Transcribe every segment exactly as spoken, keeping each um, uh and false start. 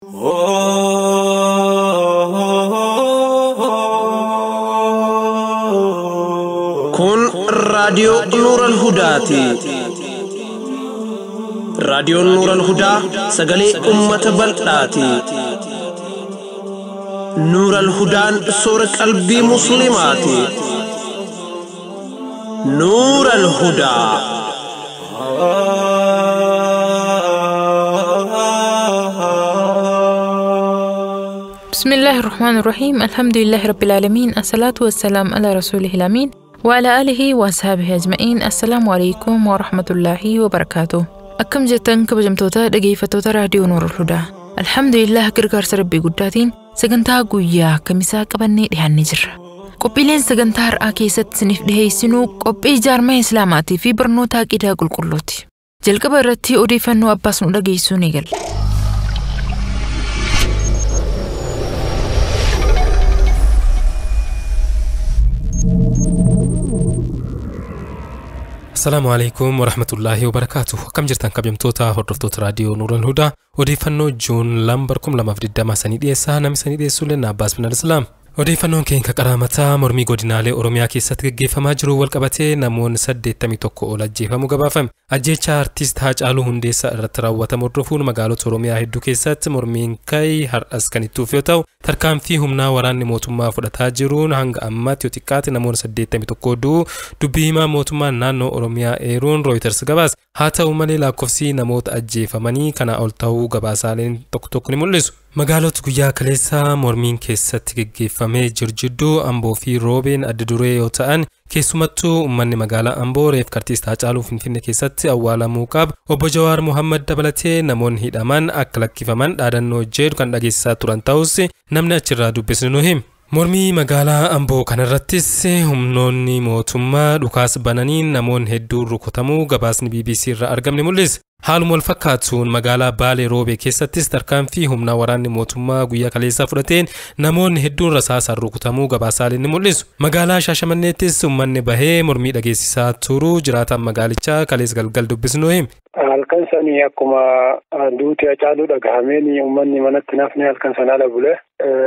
Kun raadiyoo Nuural Hudaati. Raadiyoon Nuural Hudaa sagalee uummata bal'aati. Nuural Hudaan soora qalbii musliimaati. Nuural Hudaa. بسم الله الرحمن الرحيم الحمد لله رب العالمين الصلاة والسلام على رسوله الأمين وعلى آله وأصحابه أجمعين. السلام عليكم ورحمة الله وبركاته. أكم جتن كبجمتوتا دقيفتوتا راديو نور الهدى. الحمد لله غرغر ربي قداتين سجنتا قويا كمسا قبني دهان نجر قبيلين سجنتا رأى كيست سنف دهي سنو قبي جارمه إسلاماتي في برنوتا كده قل قلوتي جلق برتي أودي فنو أباس نودقي سونيقل. السلام عليكم ورحمة الله وبركاته. كم جرتان كبيمتوتا هردفتوت راديو نور الهدى وديفنو جون لامبركم لما فريد دما سنيد إيسا نامي سنيد إيسو لنا عباس بن الإسلام وديفنو كين كقرامتا مرمي قدنالي أوروميا كيسات جيفا ماجرو والقباتي نمون سد تمي توكو أولا جيفا مقبافم أجيچا ارتيست هاج آلو هنديسا رتراوة مردفون مقالو أوروميا هدو كيسات مرمين كاي هر أسكني توفيوتاو تركان فيهمنا وران موتما فدتا جرون هنگ أمات يوتيكات نمون سد تمي توكو دو دبيما موتما نانو أوروميا إيرون رويترس غباس هاتا أمالي لاكوفسي نموت أجيفا مني كان أولتاو غباسالين توك توك نموليسو magaalota guyyaa kaleessa mormiin keessatti geggeeffamee jirjidduu Amboo fi Roobeen adda duree yoo ta'an keessumattuu uummanni magaalaa Amboo reef artiist Haacaaluu Finfinnee keessatti awwaalamuu qaba obbo Jawaar Mohammad dabalatee namoonni hidhaman akka lakkifaman dhaadannoo jedhu kan dhageessisaa turan ta'us namni achirraa dubbisnu nu hima. Mormii magaalaa Amboo kanarrattis humnoonni mootummaa dhukaas bananiin namoonni hedduun rukutamuu gabaasni B B C irraa argamne mul'isa. Haaluma wal fakkaatuun magaalaa Baalee Roobee keessattis tarkaanfii humna waraanni mootummaa guyyaa kaleessaa fudhateen namoonni hedduun rasaasaan rukutamuu gabaasaaleen ni mul'isu. Magaalaa Shaashamanneettis uummanni bahee mormii dhageessisaa turuu jiraataan magaalichaa kaleessa galgal dubbisnu hima. Halkan sanii akkuma duuti Haacaaluu dhagahameen uummanni manatti nafne halkan sanaa bule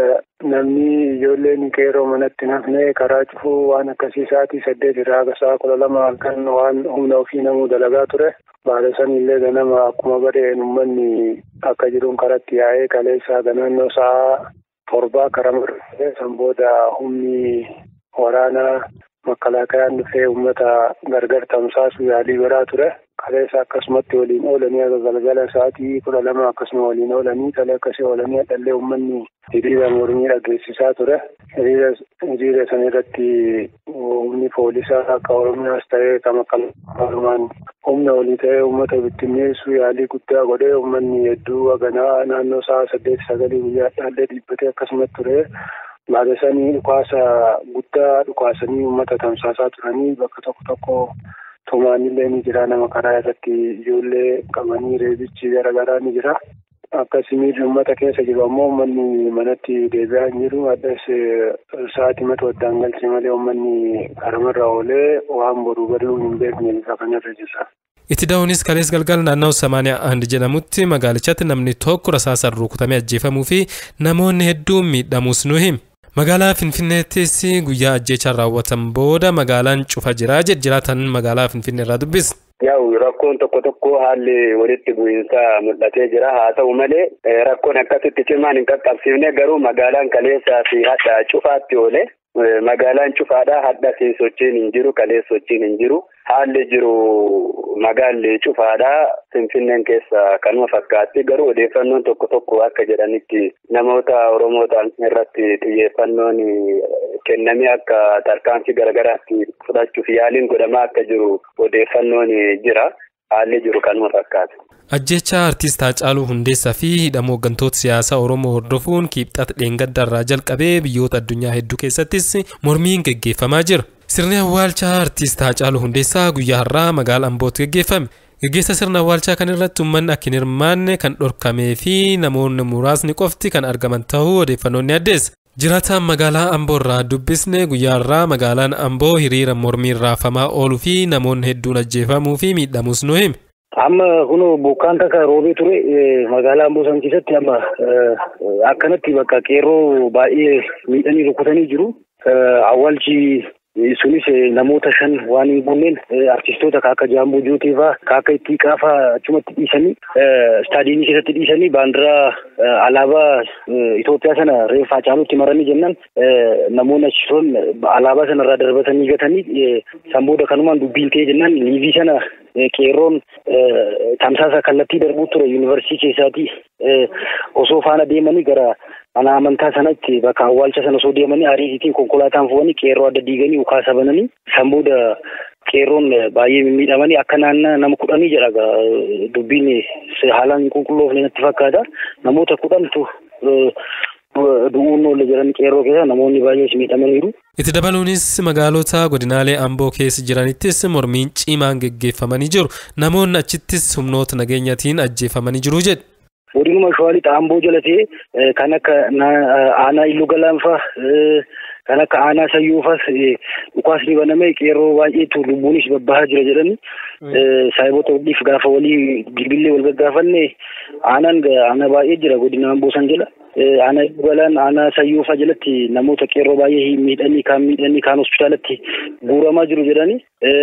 namni ijoolleen qeerroo manatti nafne karaa cufuu waan akkasii sa'aatii saddeet irraa haga sa'a kudha lama halkan waan humna ofii namuu dalagaa ture. Baala sanillee ganama akkuma badeen uummanni akka jiruun karatti yaa'ee kaleessaa naannoo sa'a torbaa karaa marfee san booda humni waraanaa makalaakayaan dhufee uummata gargar tamsaasu yaalii godhaa ture. Kaleessa akkasumatti waliin oolanii akka galgala sa'aatii kudha lama akkasuma waliin oolanii talee akkasii oolanii dhallee uummanni hiriira mormii dhageessisaa ture. Hiriira san irratti humni poolisaa akka Oromiyaas ta'ee kan makalaakayaan humna walii ta'ee uummata bittinneessuu yaalii guddaa godhee uummanni hedduu haganaa naannoo sa'a saddeet sagalii guyyaa dhallee dhiibbatee akkasumatti ture. Baadasanii dhukaasa guddaa dhukaasanii uummata tamsaasaa turanii bakka tokko tokko tumaanillee ni jira nama karaa irratti ijoollee qabanii reebichi garaagaraa ni jira. Akkasumatti uummata keessa jiru ammoo uummanni manatti deebi'aa hin jiru. Addas sa'aatii mata waddaan galchee malee uummanni karamarra oolee waan boruu baduu hin beekne bifa kanarra jira. Itti daawunis kaleessa galgal naannoo Samaaniyaa Andi jedhamutti magaalichatti namni tokko rasaasaan rukutamee ajjeefamuu fi namoonni hedduun miidhamuus nu hima. Magaalaa Finfinneettis guyyaa ajjeechaan raawwatan booda magaalaan cufa jira jedha jiraatan magaalaa Finfinnee irraa dubbis. Yaa'u rakkoon tokko tokko haalli walitti bu'iinsa mul'atee jira haa ta'u malee rakkoon akkasitti cimaan hin qaqqabsiifne garuu magaalaan kaleessaa fi hadha cufaatti oole. Magaalaan cufaadhaa hadha fi sochiin hin jiru kaleessa sochiin hin jiru haalli jiru magaalli cufaadhaa Finfinneen keessa kanuma fakkaatti garuu odeeffannoon tokko tokko akka jedhanitti namoota Oromoota irratti xiyyeeffannoon kennamee akka tarkaanfii garaagaraatti fudhachuuf yaaliin godhamaa akka jiru odeeffannoon jira haalli jiru kanuma fakkaata. Ajjeechaa artiist Haacaaluu Hundeessaa fi hidhamuu hooggantoota siyaasaa Oromoo hordofuun kibxata dheengaddaarraa jalqabee biyyoota addunyaa hedduu keessattis mormiin gaggeeffamaa jira. Sirni awwaalchaa artiist Haacaaluu Hundeessaa guyyaa har'aa magaalaa Ambootti gaggeeffame. Gaggeessa sirna awwaalchaa kan irratti uummanni akka hin hirmaanne kan dhorkamee fi namoonni muraasni qofti kan argaman ta'uu odeeffannoon ni addeessa. Jiraataan magaalaa Amboo irraa dubbisne guyyaa har'aa magaalaan Amboo hiriira mormii raafamaa ooluu fi namoonni hedduun ajjeefamuu fi miidhamuus nu hime. Amma kuno bokkaan takka roobee ture magaalaa Amboo san keessatti amma akkanatti bakka qeerroo baay'ee miidhanii rukutanii jiru. Awwaalchi sunis namoota shan waan hin bulleen artistoota akka Jaamboo Jootee fa'aa akka Ittiiqaa fa'aa achumatti dhiisanii istaadiyeemii keessatti dhiisanii baandiraa alaabaa Itoophiyaa sana reeffa Hacaaluutti maranii jennaan namoonni achisoon alaabaa sana irraa darbatanii gatanii san booda kanumaan dubbiin ta'e jennaan liivii sana qeerroon tamsaasa kallattii darbuu ture yuunivarsiitii keessaatii osoo faana deemanii gara mana amantaa sanatti bakka awwaalcha sana osoo deemanii ariitiin konkolaataan fuudhanii qeerroo adda diiganii ukaasa bananii san booda qeerroon baay'ee miidhamanii akka naannaa nama kudhanii jedha dubbiin haalaan hin qulqulloofne natti fakkaata namoota kudhantu du'uun oolle jedhan qeerroo keessa namoonni baay'ee miidhamaniiru. Itti dabaluunis magaalota godinaalee Amboo keessa jiranittis mormiin cimaan geggeeffamanii jiru. Namoonni achittis humnoota nageenyaatiin ajjeefamanii jiru jedhu. Godinuma Shawaalixaa Amboo jalatee kan akka aanaa Iluu Galaanfaa kan akka aanaa Sayyoofaas dhukaasni banamee qeerroo baay'eetu lubbuunis babbahaa jira jedhani saayiboota waliif gaafa walii bilbilee wal gaggaafanne aanaan aanaa baay'ee jira godina Amboo san jala aanaa Iluu Galaan aanaa Sayyoofaa jalatti namoota qeerroo baay'ee miidhanii kaan miidhanii kaan hospitaalatti guuramaa jiru jedhani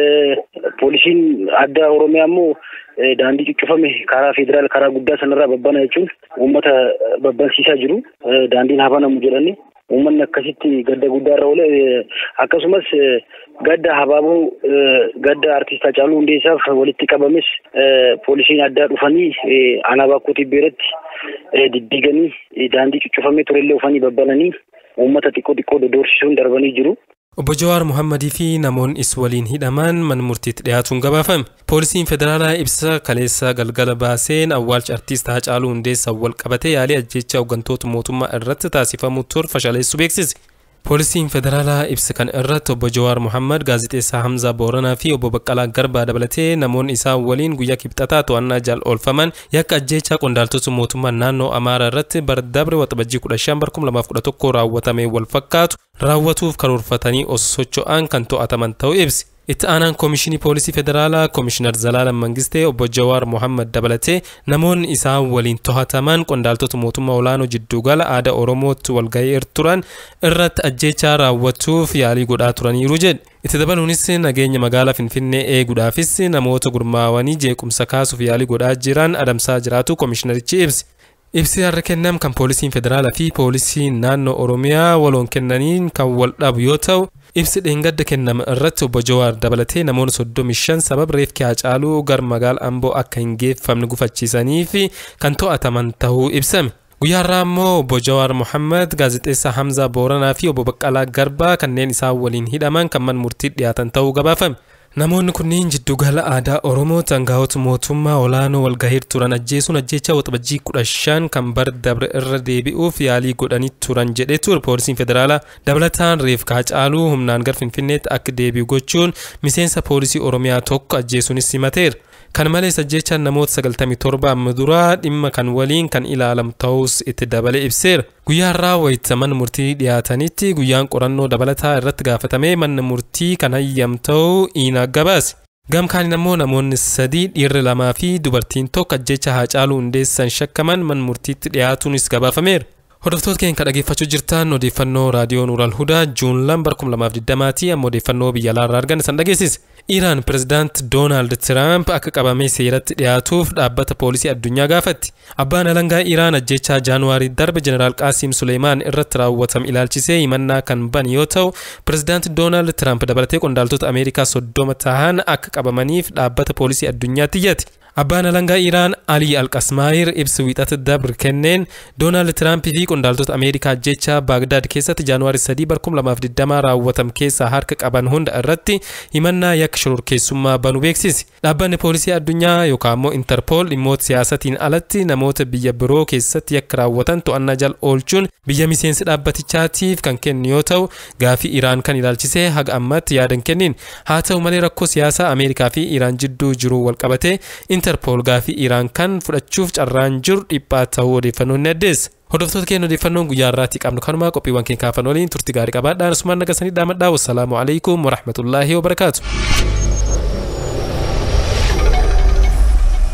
poolisiin addaa Oromiyaa immoo daandii cuccufame karaa federaal karaa guddaa sanarraa babbana jechuun uummata babbansiisaa jiru daandiin habanamu jedhani uummanni akkasitti gadda guddaarra oole akkasumas gadda habaaboo gadda artiist Hacaaluu Hundeessaaf walitti qabames poolisiin addaa dhufanii aanaa Bakkoo Tibbeeratti diddiiganii daandii cuccufamee turellee ufanii babbananii uummata xiqqoo xiqqoo dodoorsisuun darbanii jiru. Obbo Jawaar Muhammadii fi namoonni is waliin hidhaman mana murtiitti dhiyaatuun gabaafame. Poolisiin federaalaa ibsa kaleessa galgala baaseen awwaalcha artiist Hacaaluu Hundeessaa wal qabatee yaalii ajjeechaa hooggantoota mootummaa irratti taasifamu ture fashaleessuu beeksise. Poolisiin federaalaa ibsa kan irratti obbo Jawaar Muhammad gaazexeessaa Hamzaa Booranaa fi obbo Baqqalaa Garbaa dabalatee namoonni isaa waliin guyyaa kibxataa to'annaa jala oolfaman yakka ajjeechaa qondaaltota mootummaa naannoo Amaaraa irratti bara dabre waxabajjii kudha shan bara kuma lamaaf kudha tokko raawwatame wal fakkaatu raawwatuuf karoorfatanii osoo socho'an kan to'ataman ta'uu ibsi. Itti aanaan Koomishinii Poolisii Federaalaa Koomishinar Zalaalam Mangistee obbo Jawaar Muhammad dabalatee namoonni isaa waliin to'ataman qondaaltota mootummaa olaanoo jiddugala aadaa Oromootti walgahii turan irratti ajjeechaa raawwatuuf yaalii godhaa turaniiru jedhe. Itti dabaluunis nageenya magaalaa Finfinnee eeguudhaafis namoota gurmaawanii jeequmsa kaasuuf yaalii godhaa jiran adamsaa jiraatu koomishinarichi ibsi. Ibsi har'a kennam kan poolisiin federaalaa fi poolisiin naannoo Oromiyaa waloon kennaniin kan wal dhabu yoo ta'u ibsi dheengadda kenname irratti obbo Jawaar dabalatee namoonni soddomii shan sababa reeffi Hacaaluu gar magaalaa Amboo akka hin geeffamne gufachiisanii fi kan to'ataman ta'uu ibsame. Guyyaarraa immoo obbo Jawaar Muhammad gaazexeessaa Hamzaa Booranaa fi obbo Baqqalaa Garbaa kanneen isaan waliin hidhaman kan mana murtiitti dhiyaatan ta'uu gabaafame. Namoonni kunniin jiddugala aadaa Oromoo aangaa'ota mootummaa olaanoo walgahii turan ajjeesuun ajjeechaa waxabajjii kudha shan kan bara dabre irra deebi'uuf yaalii godhanii turan jedhee ture poolisiin federaalaa dabalataan reeffi Hacaaluu humnaan gara Finfinneetti akka deebi'u gochuun miseensa poolisii Oromiyaa tokko ajjeesuunis himateera. Kan malees ajjeechaan namoota sagaltamii torba amma duraa dhimma kan waliin kan ilaalamu ta'us itti dabalee ibseera. Guyyaarraa wayita mana murtii dhiyaatanitti guyyaan qorannoo dabalataa irratti gaafatamee manni murtii kan hayyam ta'uu iina gabaase. Gamkaan immoo namoonni sadii dhiirri lamaa fi dubartiin tokko ajjeechaa Hacaaluu Hundeessaan shakkaman mana murtiitti dhiyaatuunis gabaafameera. Hordoftoota keenya dhaggeeffachuu jirtan odeeffannoo raadiyoo Nuural Hudaa Juun lama bara kuma lamaaf digdamaatti amma odeeffannoo biyya alaarraa argan san dhageessise. Iraan pirezidaant Doonaald Tiraamp akka qabamee seeratti dhiyaatuuf dhaabbata poolisii addunyaa gaafatti. Abbaan alangaa Iraan ajjeechaa Jaanuwaarii darbe Jeneraal Qaasim Suleymaan irratti raawwatame ilaalchisee himannaa kan ban yoo ta'u, pirezidaant Doonaald Tiraamp dabalatee qondaaltota Ameerikaa soddoma ta'an akka qabamaniif dhaabbata poolisii addunyaatti iyyate. Abbaan alangaa Iraan Ali Alqasmaayir ibsa wiixata dabre kenneen Doonaald Tiraamp fi qondaaltota Ameerikaa ajjeechaa Baagdaad keessatti Jaanuwaarii sadii bara kuma lamaaf digdamaa raawwatame keessaa harka qaban hunda irratti himannaa yakka shororkeessummaa banu beeksise. Dhaabbanni poolisii addunyaa yookaan immoo Interpol dhimmoota siyaasatiin alatti namoota biyya biroo keessatti yakka raawwatan to'annaa jala oolchuun biyya miseensi dhaabbatichaatiif kan kennu yoo ta'u, gaafii Iraan kan ilaalchisee haga ammatti yaadan kennin. Haa ta'u malee rakkoo siyaasaa Ameerikaa fi Iraan jidduu jiru wal qabatee Interpol gaafii Iraan kan fudhachuuf carraan jiru dhiphaa ta'uu odeeffannoon ni addeessa. Hordoftoota keenya odeeffannoon guyyaa irraatti qabnu kanumaa qophiiwwan keenya kaafan waliin turtii gaarii qabaadhaan asumaan nagasanii dhaamadhaa. Wassalaamu alaikum wa rahmatullaahi wa barakaatu.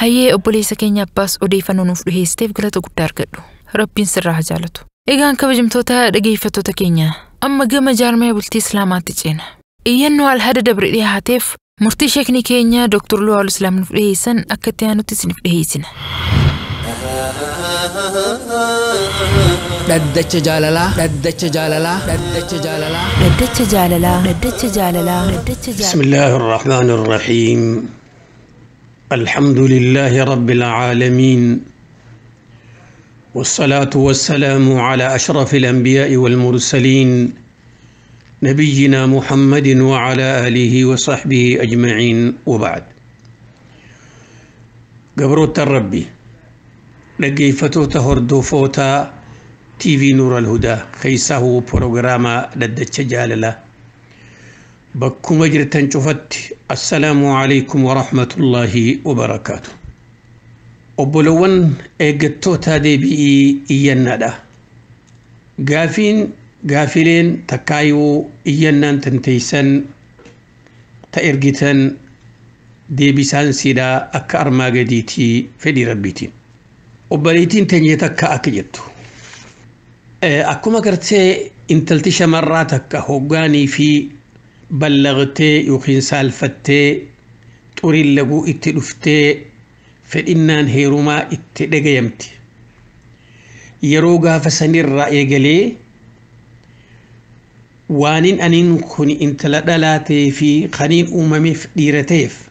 Hayyee obboleessa keenya Abbaas odeeffannoo nuuf dhiheesseef galata guddaa argadhu. Rabbiin sirraa haa jaalatu. Egaan kabajamtoota dhaggeeffattoota keenya amma gama jaarmee bultii Islaamaatti ceena. Iyyannoo alhada dabre dhiyaateef murtii sheekni keenya Dr. Luwal Islaam nuuf dhiheessan akka itti aanutti isiniif dhiheessina. Dhaddacha jaalalaa dhaddacha jaalalaa dhaddacha jaalalaa Dhaddacha jaalalaa dhaddacha jaalalaa dhaddacha jaalalaa بسم الله الرحمن الرحيم الحمد لله رب العالمين والصلاة والسلام على أشرف الأنبياء والمرسلين نبينا محمد وعلى آله وصحبه أجمعين وبعد قبروت الربي لقيفتو تهردو فوتا تي في نور الهدى خيسه بروغراما لدى جالله بكم مجرتن شفت السلام عليكم ورحمة الله وبركاته أبولون إيجتو تادي بي إيانا دا غافين غافلين تكايو إيانا تنتيسن تأرجتن دي بيسان سيدا أكار ما قديتي فدي ربيتين أبوليتين تنجيتك أكجتو أكما كرتي انتلتش مراتك هوغاني في بلغتي يوخين سالفتي توري اللقو اتلفتي فإنان هيروما اتدقيمتي يروغا فسنير رأي قلي وانين أنين خوني انتلالاتي في خنين أممي ديرتيف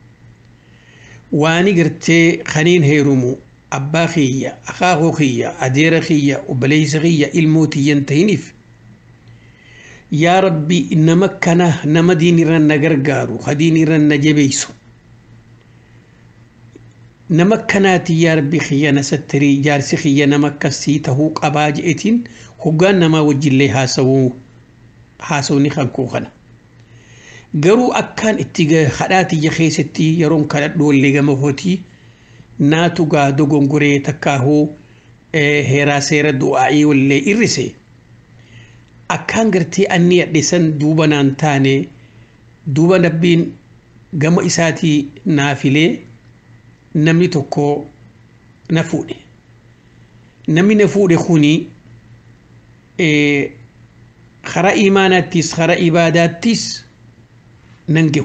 واني قرتي خنين هيرومو أباخية أخاخوخية أديرخية وبليزغية الموتي ينتهنف يا ربي إنما كان نما ديني رن غرغارو خديني رن جبيسو نما كانت يا ربي خيانة ستري جارسي خيانة مكسي تهوق أباجئتين هقان نما وجلي هاسو هاسو نخنكو خنا قرو أكان اتقى خلاتي يخيستي يرون كانت دول لغا مفوتي ناتو قادو غنغوري تكاهو هيرا سيرا دعائي واللي إرسي أكان قرتي أني أدسن دوبا نانتاني دوبا نبين قام إساتي نافلي نمي توكو نفوني نمي نفوني خوني إيه خرا إيماناتيس خرا إباداتيس ننجو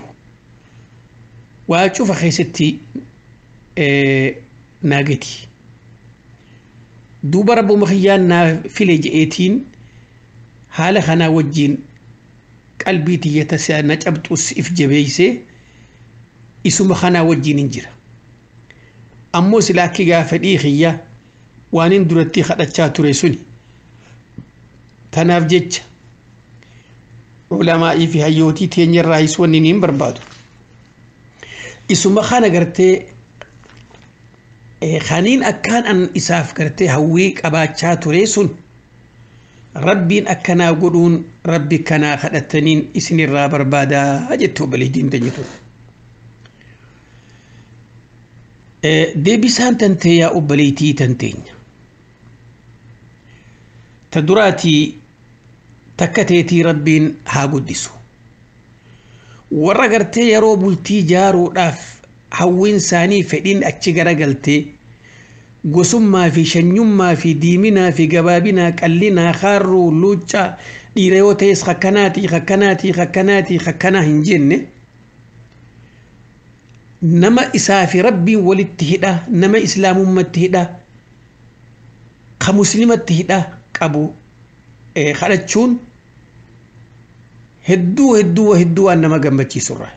وأشوف خيستي إيه ناقتي دوبا ربو مخيان نافلي جئتين حال خنا وجين قلبي تيتسع نجبت اسف جبيسه اسم خنا وجين انجرا امو سلاكي غافدي خيا وانين درتي خدچا تريسوني تنافجج علماء في هيوتي تين الرئيس ونين بربادو اسم خنا غرتي خانين اكان ان اساف غرتي هويك اباچا تريسون ربين أكنا قدون ربي كنا خدتنين اسن الرابر بادا أجتو بليدين تجتو دي بسان تنتي يا أبليتي تنتين تدراتي تكتيتي ربين ها قدسو ورقرتي يا روبلتي جارو راف حوين ساني فدين أتشغر قلتي قسما في شنيما في ديمنا في جبابنا كلنا خارو لوجا ديريوتيس خكناتي خكناتي خكناتي خكنا هنجن نما إسافي ربي والاتهدا نما إسلام متهدا كمسلم التهدا كابو إيه خالتشون هدو هدو هدو أنما جنبتي سرة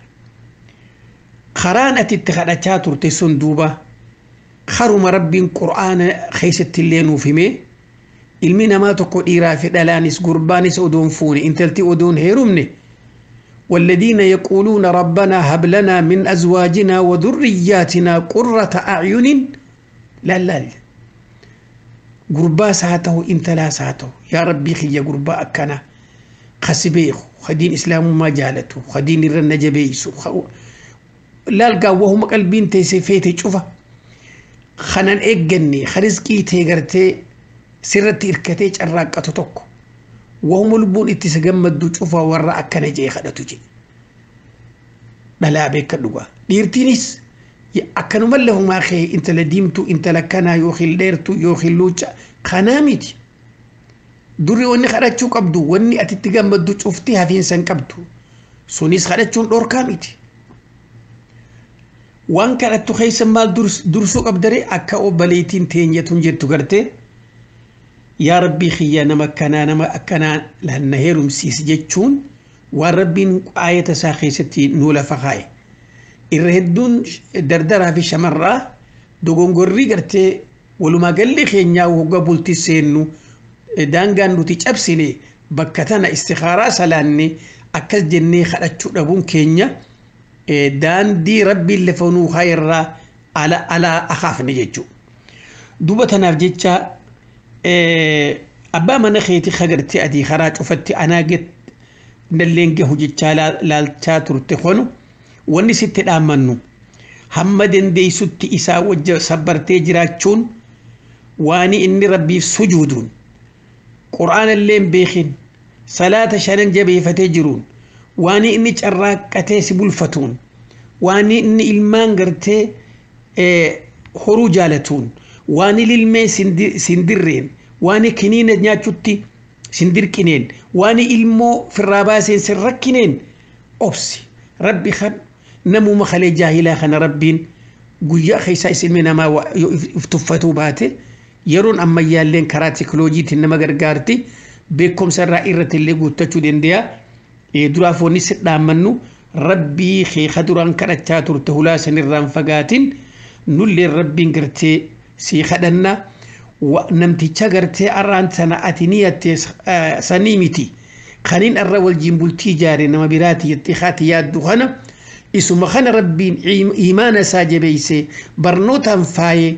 خران أتتخذ شاتور تسون دوبا خرم ربي قرآن خيست اللين وفيمي المينا ما تقول إيرافي دلانس قربانس أدون فوني انتلتي أدون هيرمني والذين يقولون ربنا هب لنا من أزواجنا وذرياتنا قرة أعين لا لا قربا ساته انت لا ساته يا ربي خي قربا أكنا خسبيخ خدين إسلام ما جالته خدين الرنجبيس خو... لا القا وهم قلبين تيسيفيتي شوفه خنان إيجني خرزكي تيجرتي سرت إركتي جراك أتوتك وهم البون اتسجمد دوشوفا ورا أكنا جاي خدتوجي بلا بيك الدوا ديرتينيس أكنوا مله ما خي أنت لديمتو أنت لكنا يوخي ليرتو يوخي لوجا خنامتي دوري وني خرجتو قبدو وني أتتجمع بدو شفتيها في إنسان قبدو سونيس خرجتو دور كامتي وان كانت تخيس مال درس درسو قبدري أكا أوبليتين تينية تنجر تقرتي يا ربي خيانا مكانا نما أكنا لأن هيرم سيس جتشون وربين آية ساخيستي نولا فخاي الرهدون دردرها في شمرة دوغون غوري قرتي ولما قال لي خينيا وقبل تسينو دانغان نو تيجابسيني بكتانا استخارة سلاني أكل جني خلاتشو ربون كينيا دان دي ربي اللي فنو خير على على أخاف نجيجو دوبتنا بجيتشا أبا من خيتي خجرتي أدي خراج وفتي أنا جت نلينجي هجيتشا لا لا تخونو واني ستة آمنو حمدن دي ستي إسا وجه صبرتي جراجون واني إني ربي سجودون قرآن اللين بيخين صلاة شانن جبي فتجرون واني إني جراك كتيس بلفتون واني إني إلمان قرتي اه خروجالتون واني للمي سندرين واني كنين نياتشوتي سندر كنين واني إلمو في الراباسين سرق كنين أبسي ربي خن نمو مخلي جاهلا خن ربين قويا خيسا اسمنا ما يفتفتو باته يرون أما يالين كراتي كلوجيت إنما غرغارتي بكم سرا إرة اللي قوتتشو دين ديا درافو نسد دامنو ربي خي خدران كراتشاتور تهلا سنران فقاتين نولي ربي نقرتي سي خدنا ونمتي شغرتي أران سنة أتنية سنيمتي خانين الرول جنبول تجاري نما براتي اتخاتي ياد دخانا اسم خان ربين إيمان ساجبيسي برنوتا فاي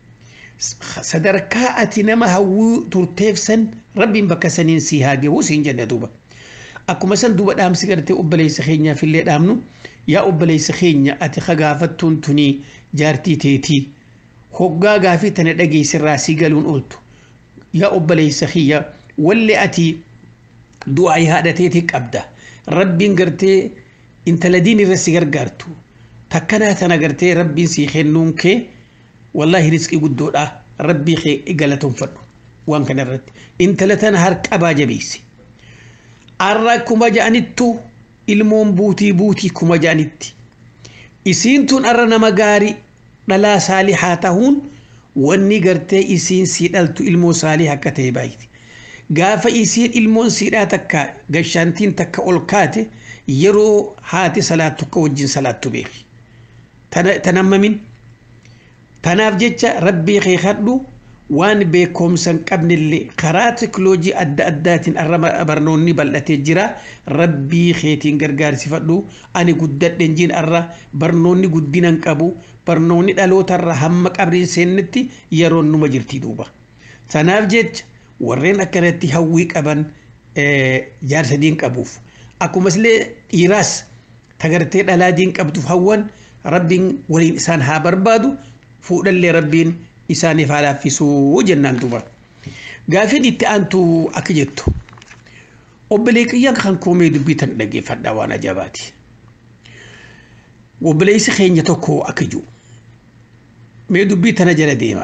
صدركاء نما هو ترتيفسن ربين بكسنين سيهاجي وسين جنة دوبا أكو مثلا دوبا دام سيغرتي أبليس خينيا في اللي دامنو يا أبليس خينيا أتخغافتون تني جارتي تيتي هوغا غافي تندقي سراسي قالون قلتو يا أبليس خيا واللي أتي دعاي هذا تيتك أبدا ربي نقرتي انت لديني رسي قرقارتو تكنا تنقرتي ربي سيخين نونك والله رزقي قدو لا ربي خي إقالتهم فنو وان كان الرد انت لتنهر كبا جبيسي أراكما جانتو ilmoon buutii buutii kuma jaanitti isiin tun arra nama gaarii dhalaa saalihaa tahuun wanni gartee isiin sii dhaltu ilmoo saalih akka ta'e baay'iti gaafa isiin ilmoon siidhaa takka gashaantiin takka ol kaate yeroo haati salaattu akka wajjin salaattu beeki tanammamin tanaaf jecha rabbii kee kadhu waan beekumsan qabnillee karaa teknooloojii adda addaatiin arrama barnoonni bal'atee jira rabbii keetiin gargaarsifadhu ani guddadhen jiin arra barnoonni guddinan qabu barnoonni dhalootarra hamma qabriin seennetti yeroon numa jirti duuba tanaaf jecha warreen akkanatti hawwii qaban jaarsa diin qabuuf akkuma illee dhiiraas tagartee dhalaa diin qabduuf hawwan rabbiin waliin isaan haa barbaadu fuudhallee rabbiin isaaniif haa laaffisuu jennaan duuba gaafii itti aantu akka jettu obboleeyyan kan koomee dubbitan dhaggeeffadhaa waan ajaa'ibaati obboleessi keenya tokko akka jiru mee dubbii tana jala deema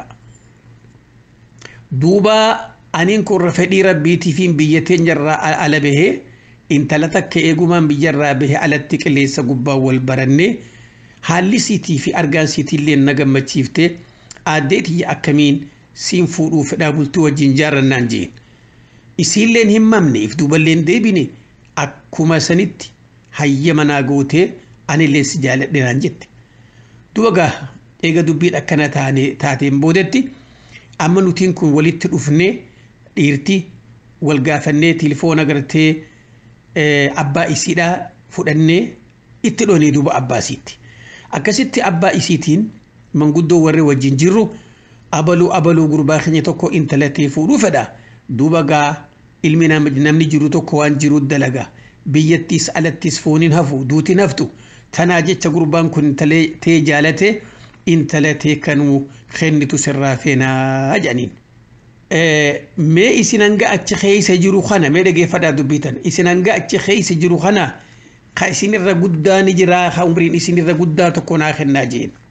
duuba aniin kun fedhii rabbiitiifiin biyya teenyarraa ala bahee intala takka eegumaan biyyarraa bahee alatti qilleensa gubbaa wal barannee haalli siitii fi argaan siitiillee na gammachiiftee adeeti akkamiin siin fuudhuu fedhaa bultii wajjin jaarrannaan jeen isiilleen hin mamneef duuballeen deebine akkuma sanitti hayyama naa gootee anillee si jaaladhe naan jette duuba eega dubbiin akkana taateen boodetti amma nutiin kun walitti dhufnee dhiirti wal gaafannee tilifoona gartee abbaa isiidhaa fudhannee itti dhoonee duuba abbaa isiitti akkasitti abbaa isiitiin manguddoo warri wajjin jirru abaluu abaluu gurbaa keenya tokko intalatee fuudhuu fedha duuba gaa ilmi namni jiru tokko waan jiru dalaga biyyattis alattis fooniin hafu duutiin haftu tanaa jecha gurbaan kun intalatee jaalate intalatee kanuu kennitu sirraa feenaa jedhaniin. Mee isin hanga achi keessa jiru kana mee dhageeffadhaa dubbitan isin hanga achi keessa jiru kana ka isinirra guddaa ni jira ka umriin isinirra guddaa tokko naa kennaa jeen.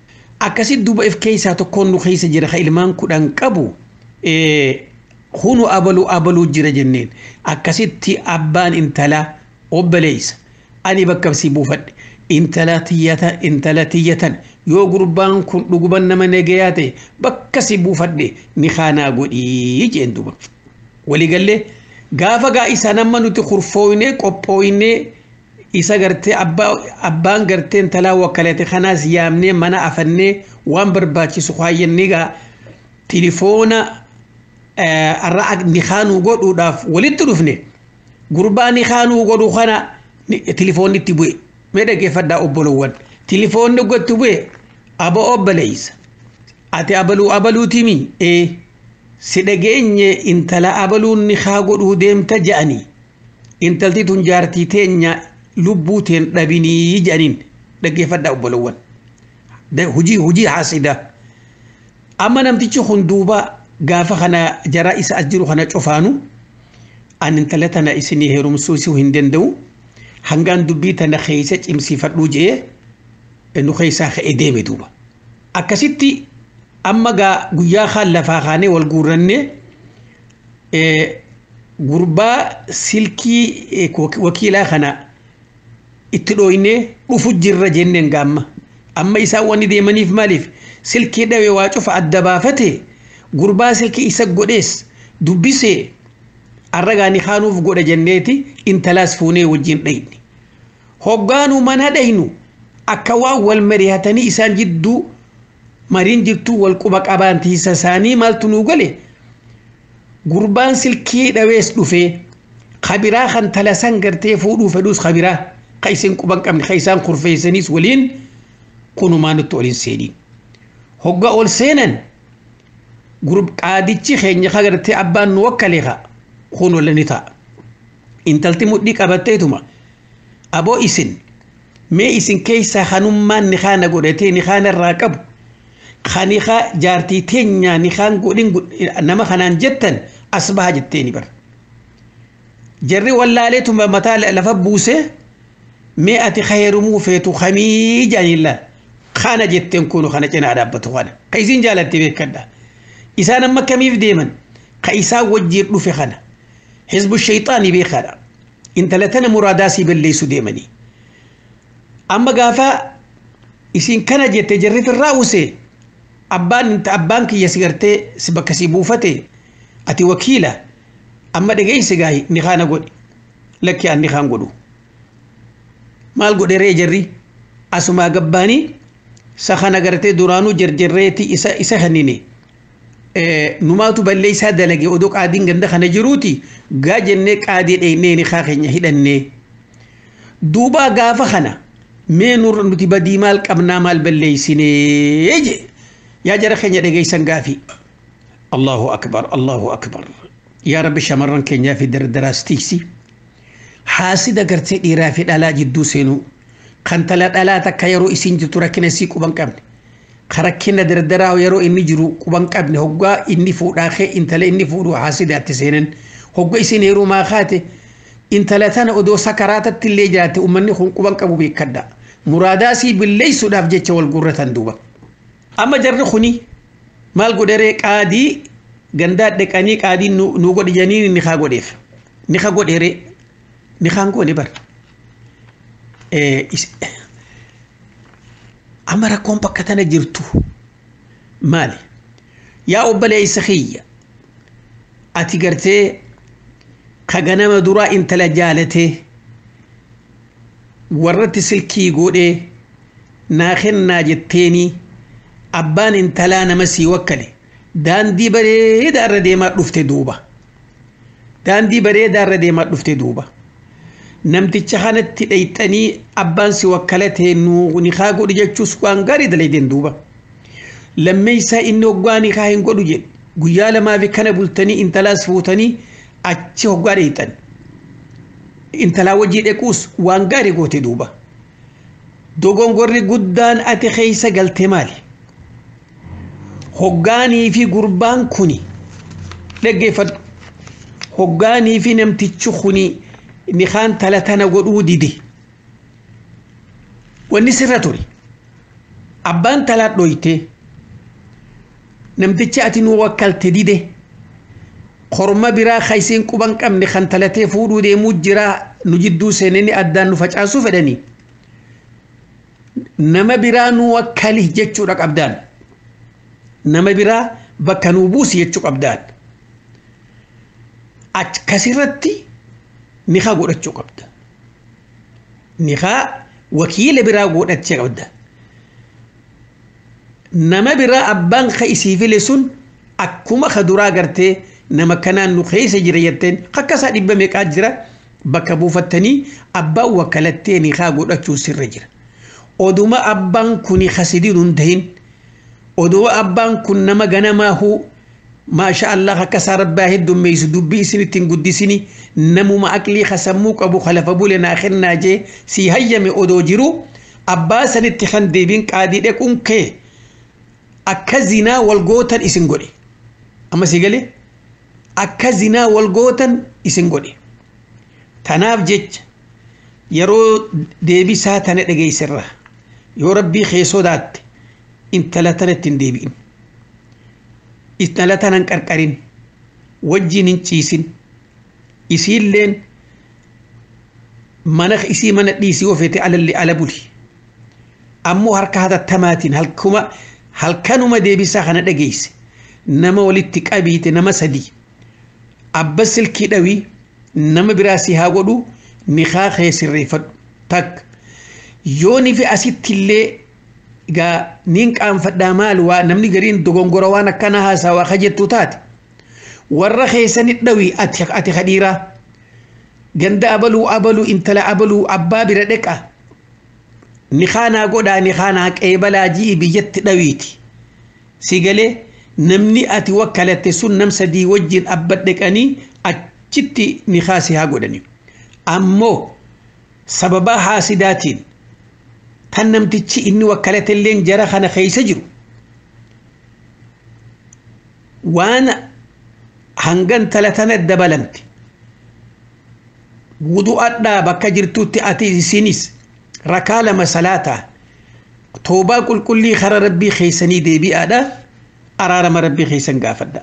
akkasit duba if keeysaa tokkoon nu keeysa jira ka ilmaan kudhan qabu kunu abalu abalu jira jenneen akkasitti abbaan intalaa obboleessa ani bakka si buufadhe intala tiyyata intala tiyyatan yoo gurbaan kun dhuguban nama nagayaa ta'e bakka si buufadhe ni khaanaa godhii jeen duba waligalle gaafa gaa isa nama nuti khurfooyne qophooyne isa gartee abbaa abbaan gartee intalaa wakkalate khanaas yaamne mana afanne waan barbaachisu khaayyannee gaa telefoona arra ni khaanuu godhuudhaaf walitti dhufne gurbaan ni khaanuu godhu khana telefoonni itti bu'e mee dhaggeeffadhaa obbolowwan telefoonni gotti bu'e aba obboleessa ati abaluu abaluutimi ee si dhageenye intala abaluun ni haa godhuu deemta je'anii intalti tun jaartii teenya lubbuu teen dhabinii je'aniin dhaggeeffadhaa obbolowwan hujii hujii haasida amma namtichi kun duuba gaafa kana jara isa ajiru kana cufaanu an intala tana isinii heerumsuusuu hin danda'u hangaan dubbii tana keessa cimsifadhuu jee nu keessaa ka'ee deeme duuba akkasitti amma gaa guyyaa kaan lafaa kaanee wal guurranne gurbaa silkii wakiilaa kana itti dhooynee dhufu jirra jenneen gaamma amma isaan wanni deemaniif maaliif silkii dhawee waa cufa adda baafate gurbaa silkii isa godhees dubbisee arragaani khaanuuf godha jenneeti intalaas fuunee wajjin dhayni hoggaanu mana dhaynu akka waan wal mari'atanii isaan jidduu mariin jirtu wal quba qabaantiisa isaanii maaltu nuu gale gurbaan silkii dhawees dhufee khabiraa kan talasan gartee fuudhuu fedhuus khabiraa ka isin quban qabne ka isaan kurfeessaniis waliin kunumaa nutti olin seeniin hogga ol seenan gurub qaadichi keenya ka gartee abbaan nu wakkaleeqa kun wala ni ta'a intalti mudhii qabatteetuma aboo isin mee isin keessa hanummaan ni kaana godhatee ni kaana irraa qabu kani ka jaartii teenya ni kaan godhin nama kanaan jettan asbaha jetteeni bar jarri wallaaleetuma mataa lafa buuse mee ati khayrumuu feetu khamii jaanilla kana jetteen kunu kana cinaa dhaabbatu kana ka isin jaalatte beekadha isaan amma kamiif deeman ka isaa wajjiin dhufe kana حزب الشيطان بيخرا انت لتنا مراداسي باللي سديمني اما قافا اسين كان جت تجري في الراوسي ابان انت ابانك يسغرتي سبك سيبوفتي اتي وكيله اما دغاي سغاي نخانا غودي لك ان نخان غدو مال غودي ريجري اسما غباني سخنا غرتي دورانو جرجريتي اسا اسا خنيني numaatu balleessaa dalage odoo qaadiin ganda kana jiruuti gaa jennee qaadii dheeynee ni keenya hidhannee duuba gaafa kana mee nur nuti badii maal qabnaa maal balleessinee je yaa jara keenya dhageessan gaafii allahu akbar allahu akbar yaa rabbi shamarran keenyaa fi dardaraas tiiksi haasida gartee dhiiraa fi dhalaa jidduu seenuu kan tala dhalaa takka yeroo isin jirtu rakkina sii quban qabne karakkina dardaraa yeroo inni jiru quban qabne hoggaa inni fuudhaa kee intala inni fuudhu haasidaatti seenan hogga isin heeruu maa kaate intala tana odoo sakaraatatti illee jiraate ummanni kun quban qabu beekadha muraadaasii billeeysuudhaaf jecha wal gurratan duuba amma jarri kuni maal godheree qaadii gandaa dhaqanii qaadii nu godhi janiin ni kaa godheef ni kaa godheree ni kaan goone bar amma rakkoon bakka tana jirtu maali yaa obboleessa kiyya ati gartee ka ganama duraa intala jaalatee warratti silkii godhee naa kennaa jetteeni abbaan intalaa nama sii wakkale daandii bareedaa irra deemaa dhufte duuba daandii bareedaa irra deemaa dhufte duuba namticha kanatti dhayxanii abbaan si wakkalatee nu ni kaa godhu jechuus waan gaarii dalaydeen duuba lammeeysaa inni hoggaa ni kaa hin godhu jedhe guyyaa lamaa fi kana bultanii intalaas fuutanii achi hoggaa dhayxan intalaa wajjii dhequus waan gaarii goote duuba dogongorri guddaan ati keeysa galte maali hoggaanii fi gurbaan kuni dhaggeeffadhu hoggaanii fi namtichi kuni ni khaan talatana godhuu dide wanni sirra ture abbaan talaa dhoyte namtichi ati nu wakkalte dide korma biraa kayseen quban qabne kan talatee fuudhuu deemuu jira nu jidduu seenanii addaan nu facaasuu fedhanii nama biraa nu wakkali jechuudha qabdaan nama biraa bakka nu buusi jechuu qabdaan akkasirratti niqaa godhachuu qabda niqaa wakiila biraa godhachuu qabda nama biraa abbaan ka isii file sun akkuma ka duraa gartee nama kanaan nu keessa jira jetteen akkasaa dhibba meeqaa jira bakka buufattanii abbaan wakkalattee niqaa godhachuu sirra jira oduma abbaan kuni khasidiin hundahin oduma abbaan kun nama ganamaahu maasha Allah akkasaa rabbaa heddummeessu dubbii isinittiin guddisini namuma aqlii khasammuu qabu khalafa bule naa kennaa jee si hayyame odoo jiru abbaa sanitti kan deebiin qaadii dhequun kee akka zinaa wal gootan isin godhe amma si galee akka zinaa wal gootan isin godhe tanaaf jecha yeroo deebisaa tana dhageessirra yoo rabbii kee sodaatte intala tanatti hin deebi'in intala tanan qarqarin wajjin hin ciisin isiilleen mana isii mana dhiisii ofeete alalli ala buli ammoo harka hatattamaatiin halkuma halkanuma deebisaa kana dhageesse nama walitti qabiite nama sadii abba silkii dhawii nama biraa si haa godhu niqaa kee sirreeffadhu takka yooni fi asittillee gaa niin qaanfadhaa maal waa namni gariin dogongora waan akkana haasawaa ka jettu taate warra keessanit dhawii ati ati khadhiiraa ganda abaluu abaluu intala abaluu abbaa bira dheqa niqaanaa godhaa niqaanaa qeebalaa ji'i biyyatti dhawiiti si galee namni ati wakkalatte sun nam sadii wajjin abba dheqanii achitti niqaa si haa godhani ammoo sababaa haasidaatiin tan namtichi inni wakkalatilleen jara kana keessa jiru waan hangan talatana dabalamte wudu'adhaa bakka jirtutti ati isinis rakaa lama salaataa toobaa qulqullii kara rabbii keessanii deebi'aadha araarama rabbii keessan gaafadha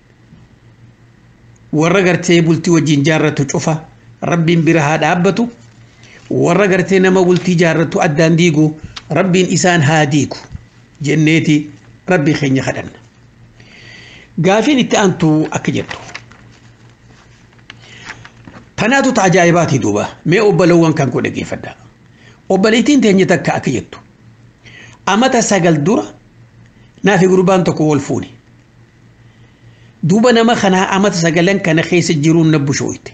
warra gartee bultii wajjin jaarratu cufa rabbiin bira haa dhaabbatu warra gartee nama bultii jaarratu addaan diigu rabbiin isaan haa diigu jenneeti rabbii keenya kadhanna gaafiin itti aantu akka jettu tanaatu taajaa'ibaati duuba mee obbolawwan kan koo dhageeffadha obboleettiin teenya takka akka jettu amata sagal dura naafi gurbaan tokko wal fuuni duuba nama kanaa amata sagalan kana keessa jiruun na bushooyte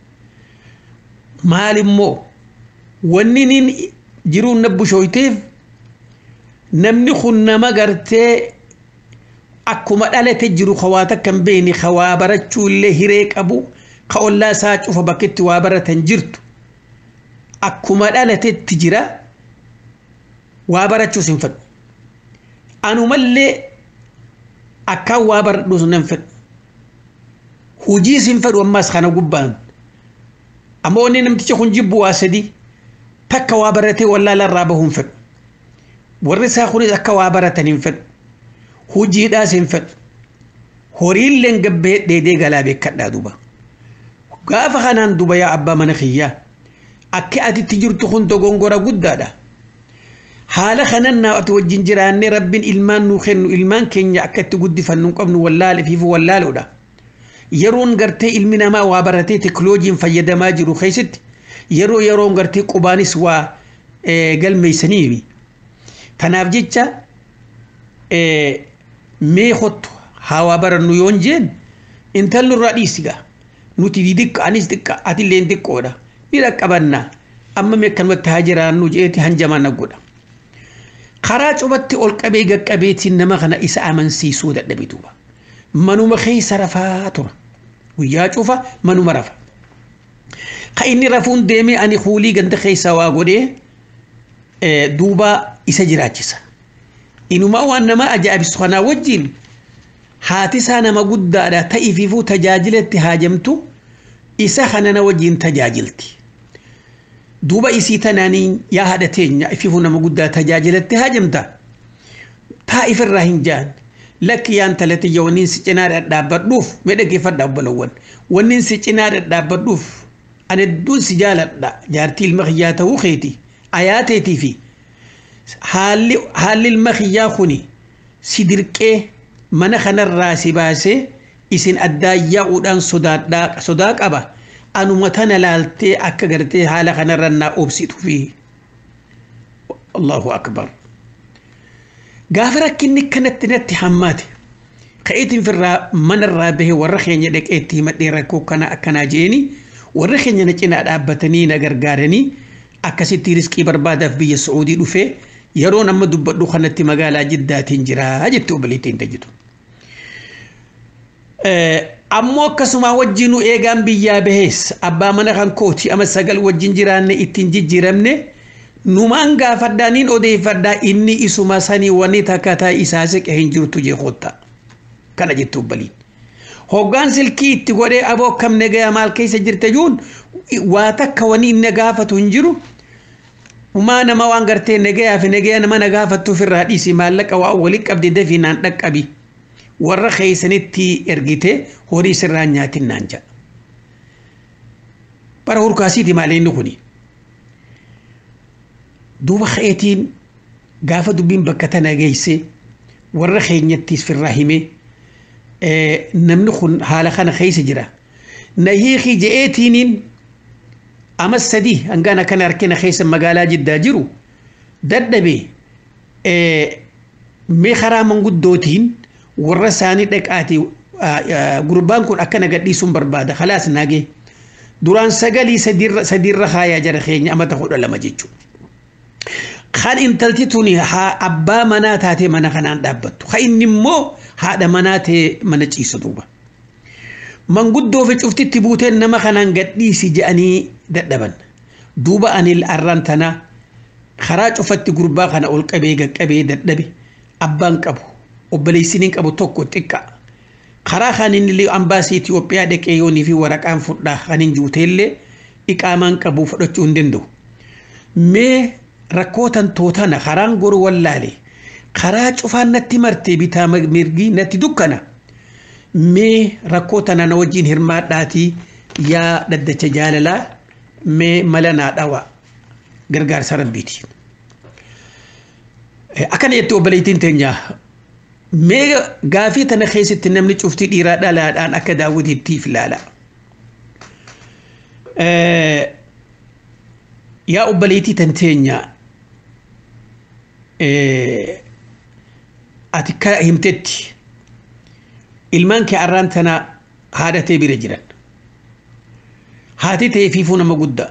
maal immoo wanni nin jiruun na bushooyteef namni kun nama gartee akkuma dhalate jiru khawaa takkan beeni khawaa barachuu illee hiree qabu ka ollaa isaa cufa bakketti waa baratan jirtu akkuma dhalatetti jira waa barachuus hin fedhu anumallee akkaan waa baradhuus nan fedhu hujiis hin fedhu ammaas kana gubbaan amma wanni namticha kun jibbu waa sadii takka waa baratee wallaalarraa bahuu hin fedhu warri isaa kunis akka waa baratan hin fedhu hujiidhaas hin fedhu horiilleen gabbee dheedee galaa beekadhaa duuba gaafa kanaan duuba yaa abbaa mana kiyyaa akka atitti jirtu kun dogongora guddaadha haala kanannaa ati wajjin jiraannee rabbiin ilmaan nuu kennu ilmaan keenya akka itti guddifannu qabnu wallaale fiifu wallaaloodha yeroon gartee ilmi namaa waa baratee teknooloojiin fayyadamaa jiru keessatti yeroo yeroon gartee qubaanis waa galmeeysanii tanaaf jecha mee hottu haa waa barannu yoon jeen intalli irraa dhiisigaa nuti didikka anis dikka atillee diqqoodha ni dhaqqabannaa amma mee kanumatti haa jiraannu jeeti hanjamaa na godha karaa cubatti ol qabee gaqqabeetiin nama kana isa amansiisuu dadhabe duuba manuma keessa rafaa tura guyyaa cufa manuma rafa ka inni rafuun deemee ani kuulii ganda keessa waa godhee duuba isa jiraachisa inumaa waan nama ajaa'ibisu kanaa wajjin haati isaa nama guddaadha ta'iififuu tajaajilatti haajamtu isa kanana wajjin tajaajilti duuba isii tanaaniin yaa haadha teenya ififuu nama guddaa tajaajilatti haajamta كائف الراهن جان لك يان تلتي يونين سجنار الدابردوف مدك فدا بلون ونين سجنار الدابردوف أنا الدون سجالة جارتي المخيات وخيتي آياتي في حال حال المخيا خوني سيدرك من خن الراس باسه إسن أدايا ودان صداق دا صداق أبا أنو متنا لالتي أكغرتي حال خن الرنا أبسط فيه الله أكبر غافرك إنك كانت نتي حماتي خيتين في الرا من الرابه ورخين يدك إتي مديركو كنا أكنا جيني ورخين ينجينا أبتني نغرغارني أكسي تيرسكي بربادة في السعودي دفه يرون أما دبدو خنتي مقالا جدا تنجرا جدتو بليتين تجدو أمو كسما وجنو إيغان بيا بهيس أبا منخان كوتي أما ساقل وجن جيران إتنجي جيرامني نمانغا فردانين أودي فردا إني إسوما ساني ونيتا كاتا إساسك هنجر تجي خوتا كان جدتو بلين هوغان سلكي تقولي أبو كم نغا مال كيس جرتجون واتك وني نغافة هنجرو وما نما وانغرتي نغا في نغا نما نغافة في الرئيسي مالك وأوليك أبدي دفي نانتك أبي ورخي سنتي إرغيتي هوري سرانياتي نانجا برا هركاسي دي مالين نخوني دوبا خيتين غافة دوبين بكتنا جيسي ورخي نيتيس في الرحيمي اه نمنخون حالا خانا خيس جرا نهيخي جئتينين أما السدي أنغانا كان أركينا خيس مقالا جدا جرو دردبي اه ميخرا من قد دوتين ورساني دك آتي قربان كون أكنا قد ليسون بربادة خلاص ناقي دوران سقالي سدير سدير رخايا جرخيني أما تخود لما جيجو خان انتلتتوني ها أبا منات هاتي منا خنان دابتو خاين نمو هذا مناتي منجي صدوبة من قد دو في شفتي تبوتين نما خنان قد ليسي جاني دابن دوبا أني الأرانتنا خراج أفتي قربان خنا أول كبي كبي دابي أبان كبو وبليسينين كبو توكو تكا خرا خانين اللي أمباسي إثيوبيا دك يوني في ورقان فدا خانين جوتيلي إقامان كبو فدتون دندو مي ركوتان توتانا خران غور والالي خرا شوفان نتي مرتي بيتا مرغي نتي دكنا مي ركوتانا نوجين هرمات داتي يا ددچ جاللا مي ملنا دوا غرغار سربيتي أكن يتو بليتين تنجا مي غافي تنخيست نمني شفتي ديرا دالا الان اكدا ودي تيف لالا أه يا أبليتي تنتينيا أه أتكا همتتي ilmaan kee arraan tana haadhatee bira jiran haati ta'ee fiifuu nama guddaa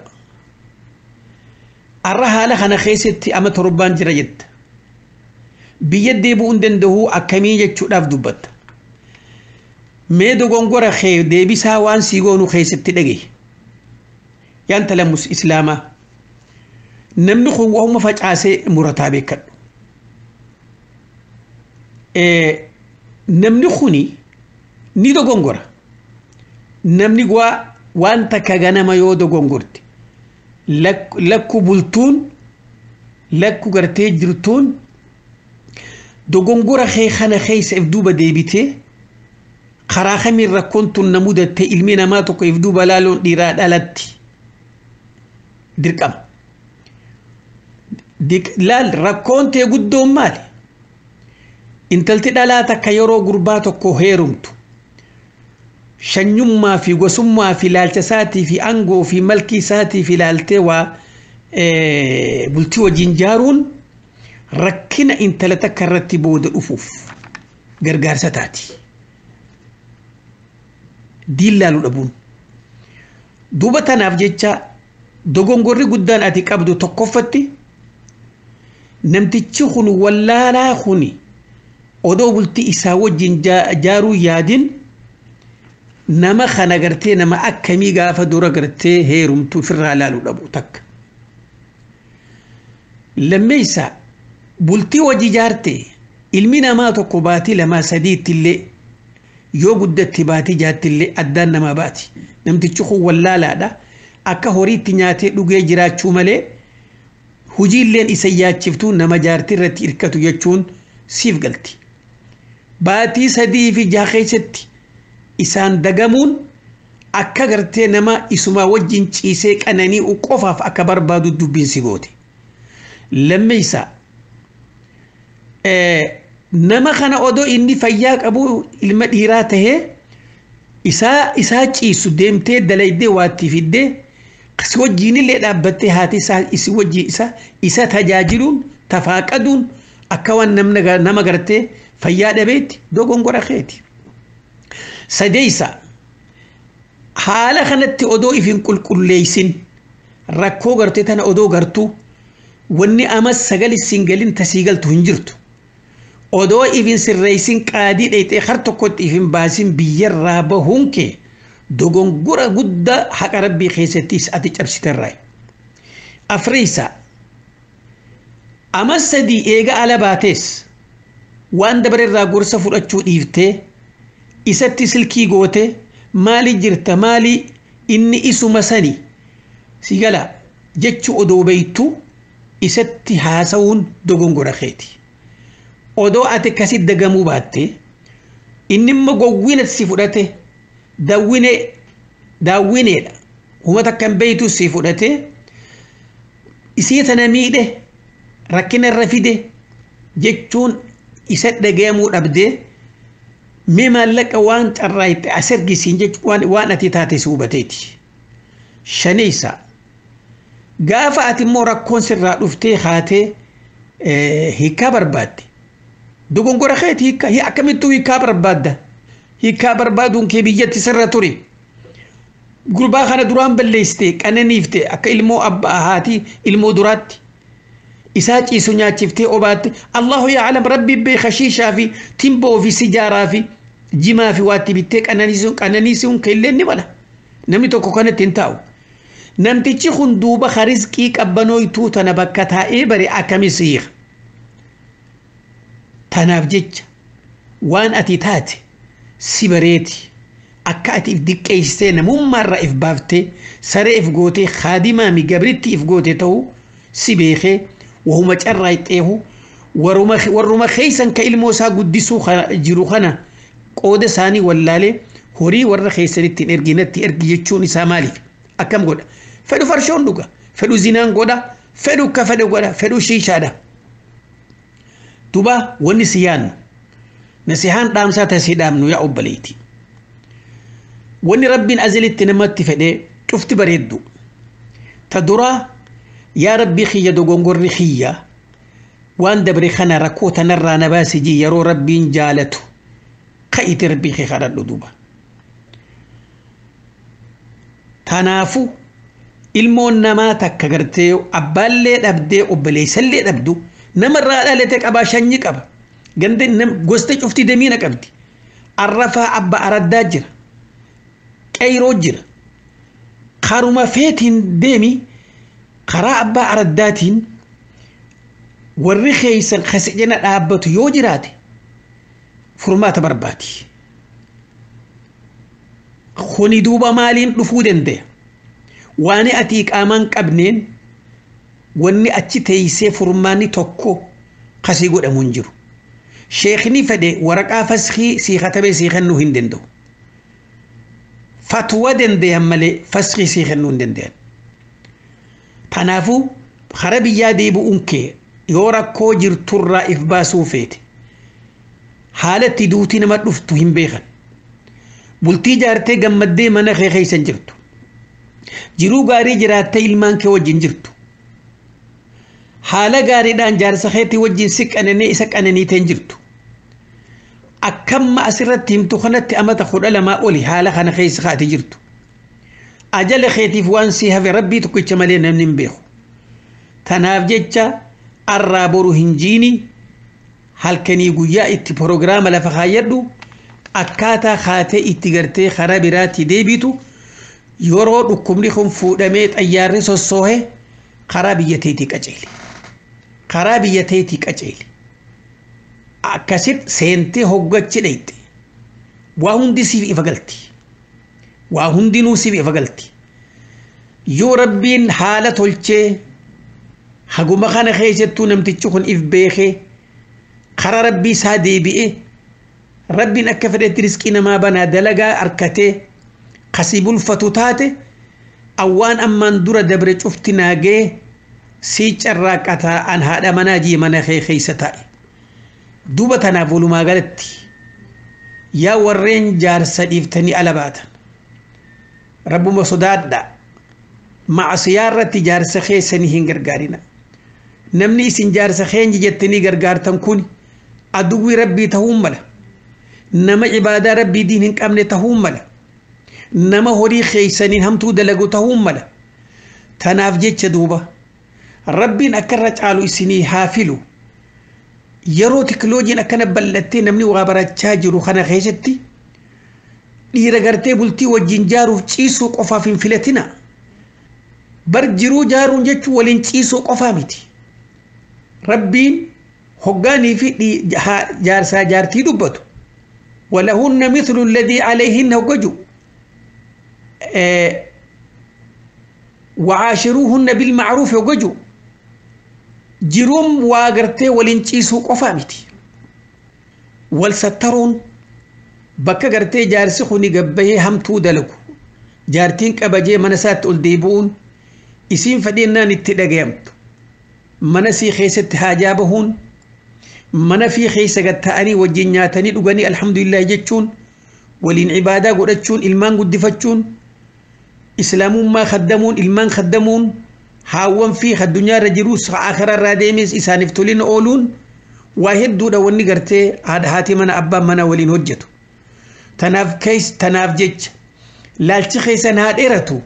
arra haala kana keessatti ama torbaan jira jetta biyya deebi'uu hin danda'u akkamii jechuudhaaf dubbatta mee dogongora kee deebisaa waan sii goonu keessatti dhagaye yaan talamus islaamaa namni kun wahuma facaasee murataa beekadhu namni kuni ni dogongora namni waa waan takka ganama yoo dogongorti lakku bultuun lakku gartee jirtuun dogongora kee kana keessa if duuba deebitee karaa kamiin rakkoon tun na mudatte ilmi namaa tokko if duuba laaloon dhiiraa dhalatti dirqama laal rakkoon tee guddoon maali intalti dhalaa takka yeroo gurbaa tokko heerumtu shanyummaa fi gosummaa fi laalcha isaatii fi angoo fi malkii isaatii fi laaltee waa bultii wajjin jaaruun rakkina intala takka irratti booda dhufuuf gargaarsa taati diin laaluu dhabuun duuba tanaaf jecha dogongorri guddaan ati qabdu tokkoffatti namtichi kun wallaalaa kuni odoo bultii isaa wajjin jaaruu yaadin nama kana gartee nama akkamii gaafa dura gartee heerumtu firraa laaluu dhabu takka lammeessa bultii wajji jaarte ilmi namaa tokko baatii lamaa sadiitti illee yoo guddatti baatii jaatti illee addaan namaa baati namtichi kun wallaalaadha akka horiitti nyaatee dhugee jiraachuu malee hujiilleen isa yaachiftuu nama jaartii irratti hirkatu jechuun siif galti baatii sadii fi jaha keessatti isaan dagamuun akka gartee nama isuma wajjin ciisee qananii qofaaf akka barbaadu dubbiin si goote lammeessa nama kana odoo inni fayyaa qabu ilma dhiiraa tahee isaa isaa ciisu deemtee dalaydee waatti fiddee si wajjin illee dhaabbattee haati isaa isi wajjii isa isa tajaajiluun tafaaqaduun akka waan namna nama gartee fayyaa dhabeetti dogongora keeti sadeessa haala kanatti odoo ifin qulqulleeysin rakkoo gartee tana odoo gartuu wanni amas sagali singalin tasiigaltu hin jirtu odoo ifin sirreeysin qaadii dheeyxee har tokkotti ifin baasin biyyarraa bahuun kee dogongora guddaa haqa rabbii keessattis ati cabsiterraa afreessa amas sadii eega ala baatees waan dabarerraa gorsa fudhachuu dhiiftee isatti silkii goote maali jirta maali inni isuma sani sigala jechuu odoo beeytu isatti haasawuun dogongora keeti odoo ati akkasi dagamuu baatte inni imma gowwina si fudhate daawwine daawwineedha humata kan beeytu si fudhate isii tana miidhe rakkina irra fide jechuun isa dhagayamuu dhabdee mee maallaqa waan carraayitte as ergisiin jechuun waan ati taate si hubateeti shaneessa gaafa ati immoo rakkoon sirraa dhuftee haatee hiikaa barbaadde dogongora keeti hiikaa akkamittuu hiikaa barbaadda hiikaa barbaaduun kee biyyatti sirra ture gurbaa kana duraan balleessite qananiifte akka ilmoo abbaa haati ilmoo duraatti isaa ciisu nyaachiftee obaatte Allahu ya'lam rabbi beeka shiishaa fi timboo fi sijaaraa fi jimaa fi waatti bittee qananiisuun qananiisuun keelleen ni mala namni tokko kanatti hin taa'u namtichi kun duuba harizqii qabbanooytuu tana bakka taa'ee bare akkamis hiika tanaaf jecha waan ati taate si bareeti akka ati if diqqeessitee namummaarraa if baaftee saree if gootee haadimaa mi gabritti if goote ta'uu si beekee wahuma carraa ixxeehu warruma keeysan ka ilmoo isaa guddisuu jiru kana qooda isaanii wallaalee horii warra keeysanitti hin erginatti ergi jechuun isaa maaliif akkam godha fedhu farshoon dhuga fedhu zinaan godha fedhu ka fedhu godha fedhu shiishaadha duba wanni si yaannu nasihaan dhaamsaa tasii dhaamnu yaa obbaleeti wanni rabbiin azalitti namatti fedhee cufti bareeddu ta duraa yaa rabbii xiyya dogongorri xiyya waan dabre kana rakkoo tanarraa na baasiji yeroo rabbiin jaalatu ka'ite rabbii kee kadhadhu duba tanaafu ilmoon namaa takka gartee abbaallee dhabdee obboleessallee dhabdu namarraa dhalate qabaa shanyi qaba gande goste cufti damiina qabdi arrafaa abba araddaa jira qayroo jira karuma feetiin deemi karaa abbaa araddaatiin warri keeysan kasijana dhaabbatu yoo jiraate furmaata barbaadi kuni duuba maaliin dhufuu danda'a waan ati qaamaan qabneen wanni achi teeysee furmaanni tokko kasii godhamu hin jiru sheekni fedhe waraqaa faskii sii katabee sii kennuu hin danda'u fatwa danda'an malee faskii sii kennuu hin danda'an tanaafuu hara biyyaa deebi'uun kee yoo rakkoo jirturraa if baasuu feete haalatti duutii nama dhuftu hin beekan bultii jaartee gammaddee mana kee keeysan jirtu jiruu gaarii jiraattee ilmaan kee wajjin jirtu haala gaariidhaan jaarsa keetii wajjin si qananee isa qananiiteen jirtu akkamma asirratti himtu kanatti amata kudha lamaa oli haala kana keessa kaati jirtu ajala keetiif waan si hafe rabbii tokkicha malee namni hin beeku tanaaf jecha arraa boru hin jiini halkanii guyyaa itti proogiraama lafa kaayyadhu akkaataa kaatee itti gartee karaa biraatti deebitu yeroo dhukkubni kun fuudhamee xayyaarri sossoohe karaa biyyateetii qaceele karaa biyyateetii qaceele akkasit seentee hoggachi dhayxe waa hundi siif ifa galti waa hundinuu siif ifa galti yoo rabbiin haala tolchee haguma kana keessattuu namtichi kun if beekee خرا ربي سادي بئه ربي نكفرت رزقنا ما بنا دلقا أركته قصيب الفتوتات أوان أمان دور دبر شفتنا جه سيج الراكتا أن هذا مناجي مناخي خيستاي دوبة تنافل ما قالت يا ورين جار سديفتني على باتا رب مصداد دا مع سيارة جار سخي سنهين غرغارنا نمني سن جار سخين جتني غرغار تنكوني أدوي ربي تهوم ملا نما عبادة ربي دينين كامل تهوم ملا نما هوري خيسانين هم تو دلقو تهوم ملا تناف جيتش دوبا ربي أكرت على إسني حافلو يرو تكنولوجيا أكنا بلتي نمني وغابرات شاجرو خنا خيشتي ليرغرتي بلتي وجنجارو تشيسو قفا في فلتنا برجرو جارو جتشو ولين تشيسو قفا ميتي ربين هقاني في جارسا جارتي دبتو ولهن مثل الذي عليهن وجو اه وعاشروهن بالمعروف وجو جروم واغرتي ولنچيسو قفامتي والسترون بكا غرتي جارسي خوني غبيه هم تودلكو جارتين قبجي منسات الديبون اسين فدينا نتدغيمت منسي خيست حاجابهون من في خيسغت اني وجنياتني دغني الحمد لله جچون ولين عباده غدچون المان غدفتون اسلام ما خدمون المان خدمون هاون في الدنيا رجروس آخر الراديمس إسانفتولين أولون واحد دودا وني غرتي هاد هاتي من أبا من ولين هجتو تناف كيس تناف جيج لالتي خيسان هاد إرتو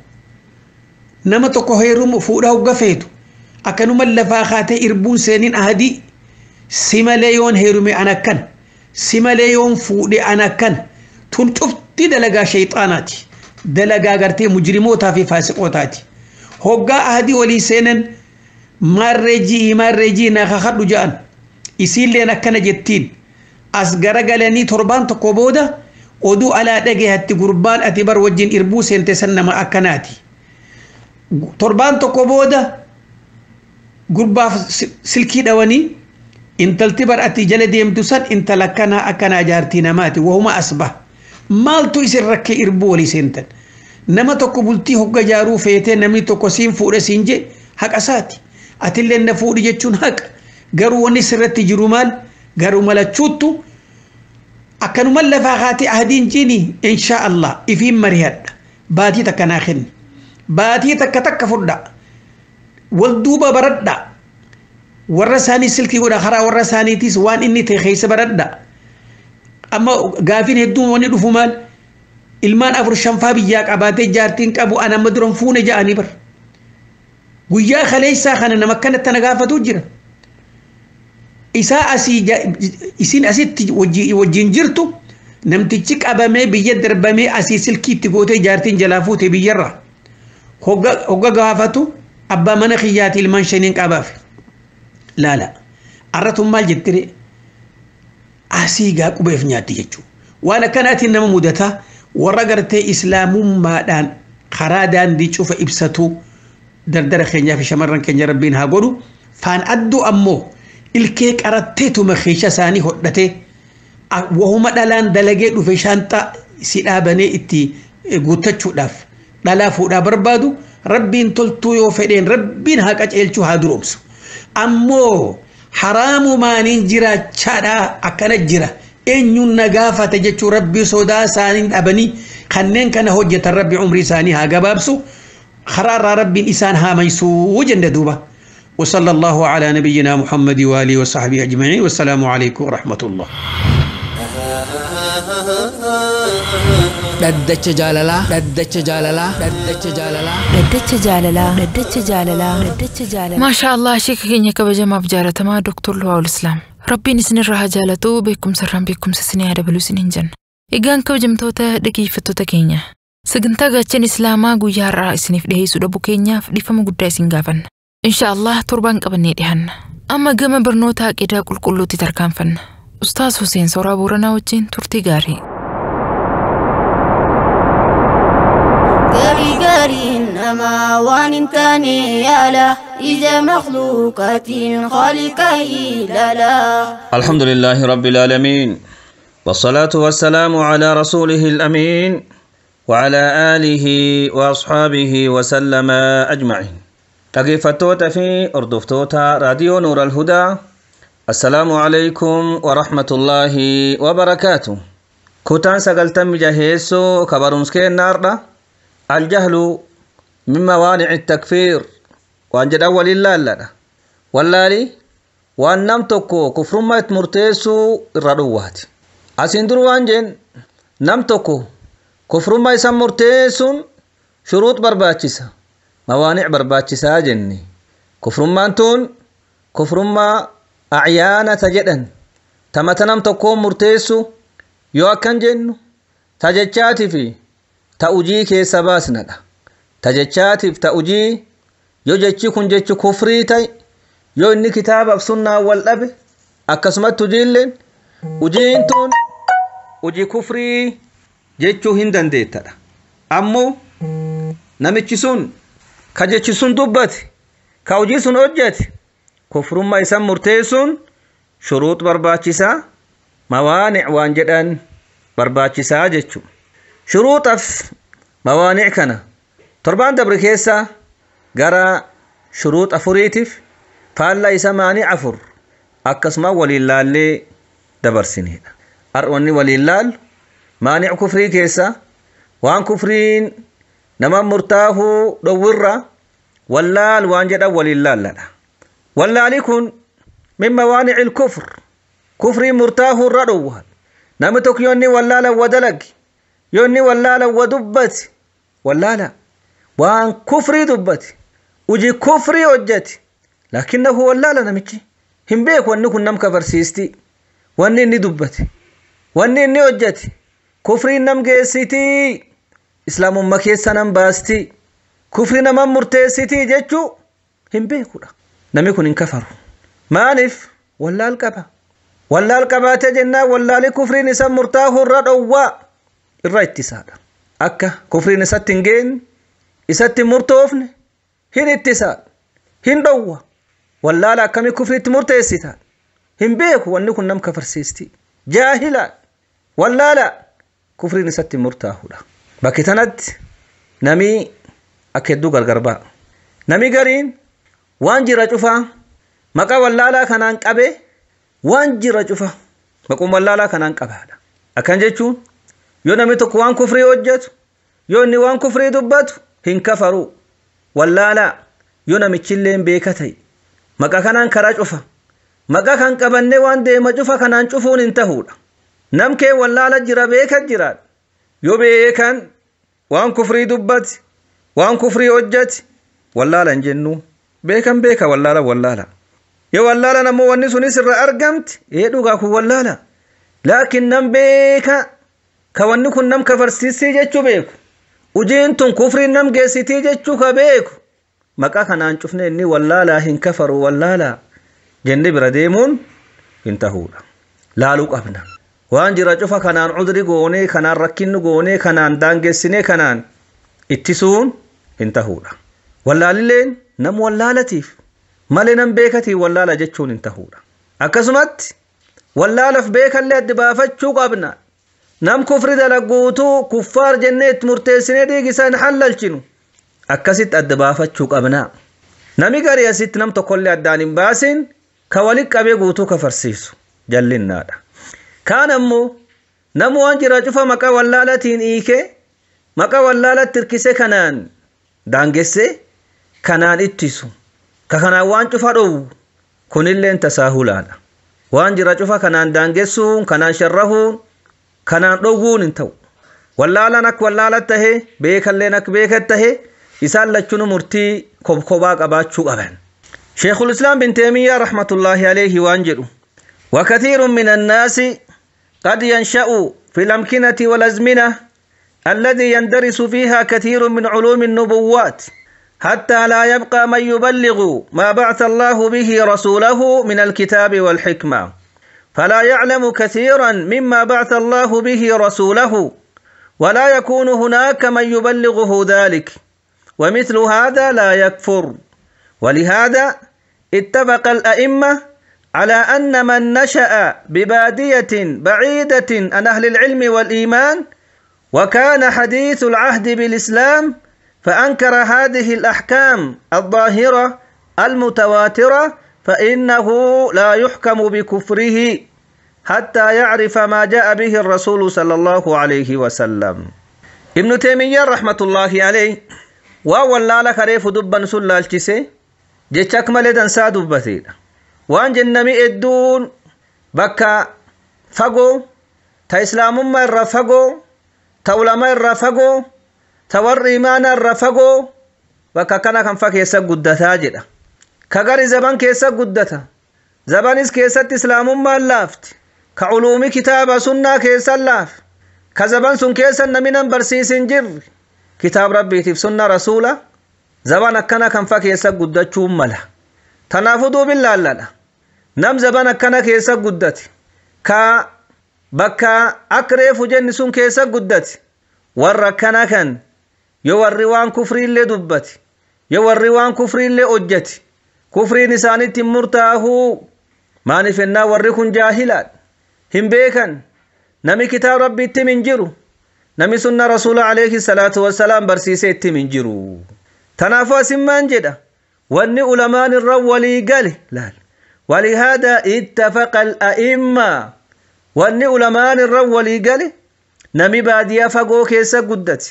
نما تقو هيرو فودا وقفيتو أكنو ملفا خاتي إربون سنين أهدي سيماليون هيرومي أنا كان سيماليون فودي أنا كان تنتفتي دلقا شيطاناتي دلقا غرتي مجرموتا في فاسقوتاتي هوغا أهدي ولي سنن مارجي مارجي نخخدو جان إسيل لنا كان جتين أسغرغلني تربان تقوبودا ودو على دقي هاتي قربان أتبر وجين إربو سنتسن ما أكناتي تربان تقوبودا قربا سلكي دواني انت التبر أتي جلدي يمتسن انت لكنا أكنا جارتين ماتي وهما أصبح مالتو يسر ركي إربو ولي سنتن نما تكو بلتي هوغا جارو فيته نمي تكو سين فوره سينجي حق اساتي اتلن نفودي جچون حق غرو وني سرت جرومال غرو ملچوتو اكنو ملفاخاتي اهدين جيني ان شاء الله افي مريد باتي تكناخن باتي تكتك فدا والدوبا بردا ورساني سلكي ودا خرا ورساني تيس وان اني تخيس بردا اما غافين هدو وني دفمال ilmaan afur shanfaa biyyaa qabaatee jaartiin qabu ana maduran fuune ja'anii bar guyyaa khaleessaa kana nama kanatti na gaafatu jira isaa asii isin asitti wajjin jirtu namtichi qabamee biyya darbamee asii silkiitti gootee jaartiin jalaa fuute biyyarra hogga gaafatu abbaa mana kiyyaati ilmaan shaniin qabaaf laala arratun maal jettire asii gaa qubeef nyaatti jechuu waan akkanaatiin nama mudataa warra gartee islaamummaadhaan karaa daandii cufa ibsatu dardara keenyaa fi shamarran keenya rabbiin haa godhu faan addu ammoo ilkee qaratteetuma keesha isaanii hodhatee wahuma dhalaan dalagee dhufe shaanxaa si dhaabanee itti guuttachuudhaaf dhalaa fuudhaa barbaadu rabbiin toltuu yoo fedheen rabbiin haa qaceelchuu haa duroomsu ammoo haraamumaaniin jiraachaadhaa akkana jira eenyuun nagaafate jechuu rabbii sodaa isaanii dhabanii kanneen kana hojjetan rabbi umrii isaanii haa gabaabsu خرار ربي إنسان هاميسو وجند دوبا وصلى الله على نبينا محمد وآله وصحبه أجمعين والسلام عليكم ورحمة الله ددچ جاللا ددچ جاللا ددچ جاللا ددچ جاللا ددچ جاللا ددچ جاللا ما شاء الله شيخ كينيا كبجما بجارتما دكتور لواء الإسلام ربي نسن الرها جالتو بكم سرم بكم سسني هذا بلوسن إنجن إيجان كوجمتوتا دقيفتوتا كينيا سجنتا جاتشن إسلاما guyyaa irraa isiniif dhiheessuu keenyaaf dhifama guddaa isin gaafanna. Insha Allah torbaan qabannee dhiyaanna. Amma gama barnoota aqidaa qulqulluutti tarkaanfanna. Ustaaz Hussein Sooraa Booranaa wajjin turtii gaarii. Gaarii gaarii nama وما وان تاني يالا إذا مخلوقات خالقه لا الحمد لله رب العالمين والصلاة والسلام على رسوله الأمين وعلى آله وأصحابه وسلم أجمعين تقيفتوتا في أردفتوتا راديو نور الهدى السلام عليكم ورحمة الله وبركاته كتان سقلتم جهيسو كبرمسكي النار الجهل من موانع التكفير وانجد أول الله لنا واللالي وان نمتكو كفر ما يتمرتيسو الردوات أسندر وانجن نمتكو كفر ما يسمرتيسون شروط برباتشسا موانع برباتشسا جني كفر ما انتون كفر ما أعيانا تجدن تمتنم تكو مرتيسو يو أكن جنو تججاتي في تأجي كيسا باسنا تججاتي في تأجي يو جتشي كن جتشي كفري تاي يو إني كتاب بسنة والأب أكسمت تجيلين أجين تون أجي كفري جتشو هندن ديتا أمو نمتشسون كجتشسون دبتي كأجيسون أجتي كفر ما يسمى مرتيسون شروط برباتشسا موانع وانجدان برباتشسا جتشو شروط أف موانع كنا تربان دبركيسا غرا شروط أفريتف فالا يسماني عفر أكسما وللال دبر سنين أروني وللال مانع كفري كيسا وان كفرين نما مرتاهو دورا واللال وانجدا وللال لنا واللال يكون من موانع الكفر كفري مرتاهو الردوها نمتك يوني واللال ودلق يوني واللال ودبت واللال وان كفري دبت وجي كفري وجت لكنه واللال نمتي هم بيك وانكم نم كفرسيستي واني اني دبت واني اني وجت كفري نم جيسيتي اسلام مكيسا نم باستي كفري نم مرتسيتي جتشو هم بيكو نم يكون انكفروا مانف واللال كبا واللال كبا تجنا واللال كفري نسا مرتاه الردوا الرايت سادا أكا كفري نسا تنجين إسات مرتوفن هن اتساد هن دوا واللال أكامي كفري تمرتسيتا هم بيكو وانكو نم كفرسيستي جاهلا واللال كفري نسا مرتاه لا باكتنات نمي أكدو غرغربا نمي غرين وانجي رجفا مقا واللالا كانان قبه وانجي رجفا مقوم واللالا كانان قبه أكان جيشون يو نمي تكو وان كفري وجت يو ني وان كفري دبت هن كفروا واللالا يو نمي چلين بيكتاي مقا كانان كراجفا مقا كان قبني وان دي مجفا كانان چفون انتهود نمكي واللالا جرا بيكت جراد يو بيكان وان كفري دبت وان كفري وجت واللالا جنو بيكم بيكا واللالا واللالا يا واللالا نمو ونسوني سر أرقمت يدوغا كو واللالا لكن نم بيكا كوانكو نم كفرسيسي جيتشو بيكو وجينتون كفري نم جيسيتي جيتشو كبيكو مكا كنان شفني اني واللالا هن كفروا واللالا جنب رديمون انتهولا لالوك أبنا وان جرا شفا كنان عذري قوني كنان ركين قوني كنان دانجسيني كنان اتسون انتهولا واللالين نم واللالتيف مالي نم بيكتي واللالا جتشون انتهولا أكسمت واللالا في بيكا اللي ادبافتشو قابنا نم كفر دلقوتو كفار جنة مرتسيني دي قسان حلل چنو أكسيت ادبافتشو قابنا نمي قريا ست نم تقول ادانين باسين كواليك قبي قوتو كفرسيسو جلين نادا كان امو نمو انجرا جفا مكا واللالتين ايكي مكا واللالا تركيسي كنان دانجسي كنان اتسو ككنا وان شوفا دو كونيلين تساهولانا وان جرا شوفا كنان دانجسو كنان شرهون كنان دوغون انتو واللالا نك واللالا تهي بيكالي نك بيكت تهي إسال لچونو مرتي كوب كوبا قباتشو قبان شيخ الإسلام بن تيمية رحمة الله عليه وانجلو وكثير من الناس قد ينشأ في الأمكنة والأزمنة الذي يندرس فيها كثير من علوم النبوات حتى لا يبقى من يبلغ ما بعث الله به رسوله من الكتاب والحكمة فلا يعلم كثيرا مما بعث الله به رسوله ولا يكون هناك من يبلغه ذلك ومثل هذا لا يكفر. ولهذا اتفق الأئمة على أن من نشأ ببادية بعيدة عن أهل العلم والإيمان وكان حديث العهد بالإسلام فأنكر هذه الأحكام الظاهرة المتواترة فإنه لا يحكم بكفره حتى يعرف ما جاء به الرسول صلى الله عليه وسلم. ابن تيمية رحمة الله عليه وولا لك ريف دبا سلال كسي جيتشك ملدن سادو بثير وان جنمي الدون بكا فقو تا إسلام ما الرفقو تا علماء الرفقو تا ور إيمان الرفقو بكا كان كان فاك يسا قدتا جدا كغاري زبان كيسا قدتا زبانيس كيسا إسلام ما اللافت كعلومي كتاب سنة كيسا اللاف كزبان سن كيسا نمينا برسيس جر كتاب ربي تف سنة رسولة زبان أكنا كان فاك يسا قدتا شوملا تنافدو بالله لا نم زبان أكنا كيسا قدتي كا بكا أكريف جنسون كيسا قدتي ور كنا كان يور وان كفري اللي دبتي يور وان كفري اللي أجتي كفري نساني تمرتاهو ما نفنا وركن جاهلات هم بيكن نمي كتاب ربي تمنجرو نمي سنة رسول عليه الصلاة والسلام برسيسي تمنجرو تنافوا سمان جدا واني علماء الرولي قال لا ولهذا اتفق الأئمة واني علماء الرولي قال نمي باديا فقو كيسا قدتي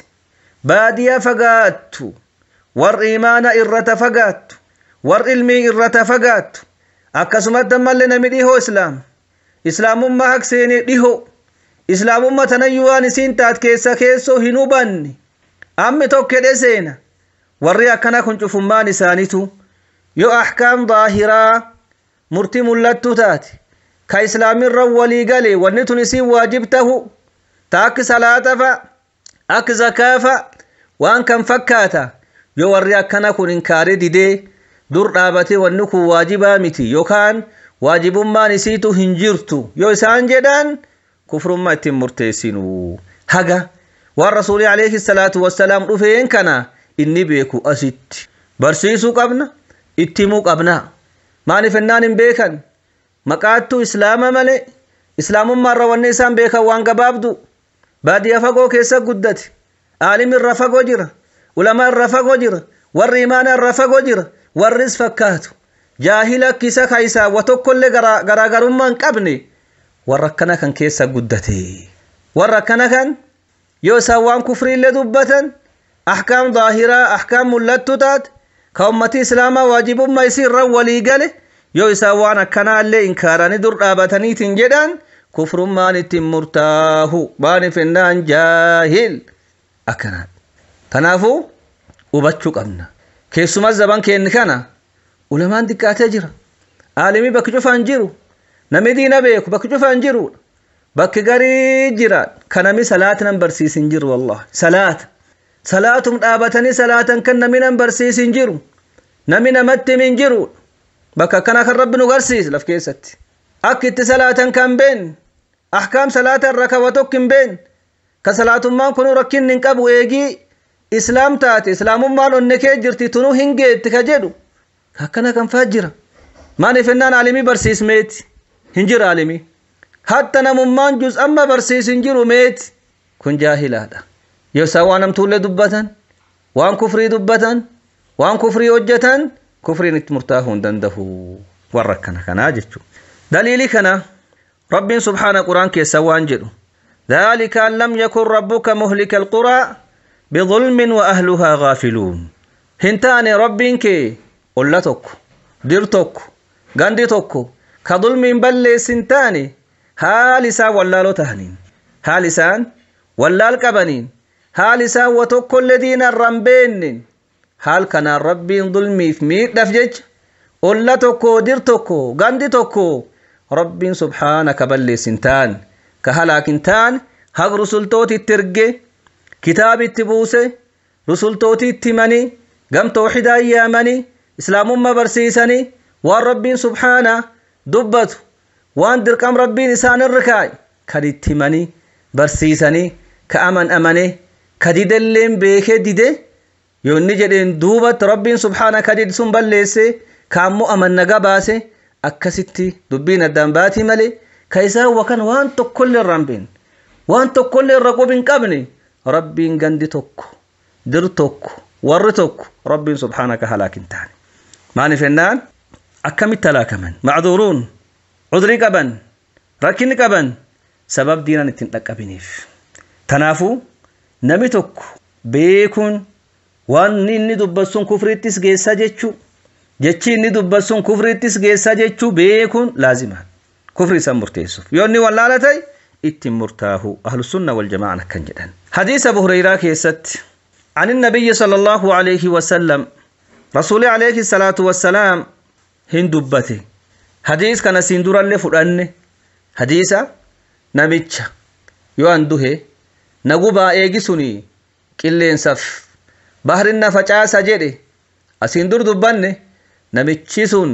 باديا فقاتو ور إيمان إرت فقاتو ور علمي إرت فقاتو أكسمت دمال نمي ديهو إسلام إسلام ما حق سيني ديهو إسلام ما تنيوان سينتات كيسا كيسو هنوباني أمي توكي دي سينا ورّي أكنا كنت فمان سانيتو يو أحكام ظاهرة مرتي ملتو تاتي كإسلام الرولي قالي ونتو نسي واجبته تاك صلاة فا أك زكاة فا وان كان فكاتا يو ورّي أكنا كن انكاري دي دي دور رابطي ونكو واجبا متي يو كان واجب ما نسيتو هنجرتو يو إسان جدان كفر ما يتم مرتسينو هذا والرسول عليه الصلاة والسلام رفين كنا إني بيكو أسيت برسيسو قبنا اتمو قبنا ما نفنان بيكن مقاتو إسلام ملي إسلام مرة والنسان بيكا وانقا بابدو بادي أفقو كيسا قدت عالم الرفقو جرى علماء الرفقو جرى والريمان الرفقو جرى والرز فكاتو جاهلا كيسا خيسا وتوكل غراغرم من قبني وركنا كان كيسا قدتي وركنا كان يوسا وان كفري لدبتا أحكام ظاهرة أحكام ملتتات كأمتي إسلاما واجب ما يصير رولي قاله يوسا وان كنا اللي إنكاراني در آبتني تنجدان كفر ما نتم مرتاهو باني فنان جاهل أكنات تنافو وبتشوك أمنا كيسو مزبان كين كان علمان دكاته جرا عالمي بك جفان جرو نمي دينا بيكو بك جفان جرو بك غري جرا كنمي صلاة نمبر سيسن جرو والله صلاة صلاة مدابتني صلاة كن نمي نمبر سيسن جرو نمي نمت من جرو بك كنا كرب نغرسيس لفكيست أكت صلاة كان بين أحكام صلاة الركواتك بين كصلاة ما كنو ركين ننقب ويجي إسلام تات إسلام ما ننكي جرتي تنو هنجي تكجدو هكذا كان فاجرة ما نفنان عالمي برسيس ميت هنجر عالمي حتى نممان جزء أما برسيس هنجر ميت كن جاهل هذا يساوانا متولى دبتا وان كفري دبتا وان كفري وجتا كفري نتمرتاهون دنده وركنا كنا جتشو دليلي كنا رب سبحانه قرآن كي سوان جلو ذلك أن لم يكن ربك مهلك القرى بظلم وأهلها غافلون هنتاني ربين كي قل توكو دير توكو غاندي توكو كظلم بل سنتاني هالسا واللالو تهنين هالسان واللال قبنين هالسا وتوكو الذين الرمبين هال كان ربي ظلمي في ميت دفجج قل توكو دير توكو غاندي توكو ربي سبحانك بل سنتان كهلاكنتان هاق رسولتوتي الترقي كتاب التبوسي رسولتوتي التمني قم توحيدا ايامني إسلام ما برسيسني وان ربين سبحانه دبت وان درقم ربين إسان الركاي كدي تمني برسيسني كأمن أمني كدي دلين بيك ديده يوني جدين دوبت ربي سبحانه كديد سن بلسي كامو أمن نقباسي أكستي دبين الدنباتي ملي كيسا وكان وانتو كل الرمبين وانتو كل الرقوبين قبني ربي غندي توكو در توكو ور توكو ربي سبحانك هلاك انتاني ماني فنان أكم التلاكمن معذورون عذري قبن ركن قبن سبب دينا نتنتك بنيف تنافو نمي توكو بيكون وان inni dubbasun kufrittis geessa jechu jechi inni dubbasun kufrittis geessa jechu beekun laazima kufri san murteessuuf yoonni wallaalatay itti murtaahu ahlus sunna wal jamaa kan jedhan hadith abu hurayra keessatti عن النبي صلى الله عليه وسلم رسول عليه الصلاة والسلام هندبته حديث كان سندورا لفرانه حديث نبيتش يواندوه نقوبا ايجي سني كلين سف بحرنا فجاسا جده اسندور دبانه نبيتشيسون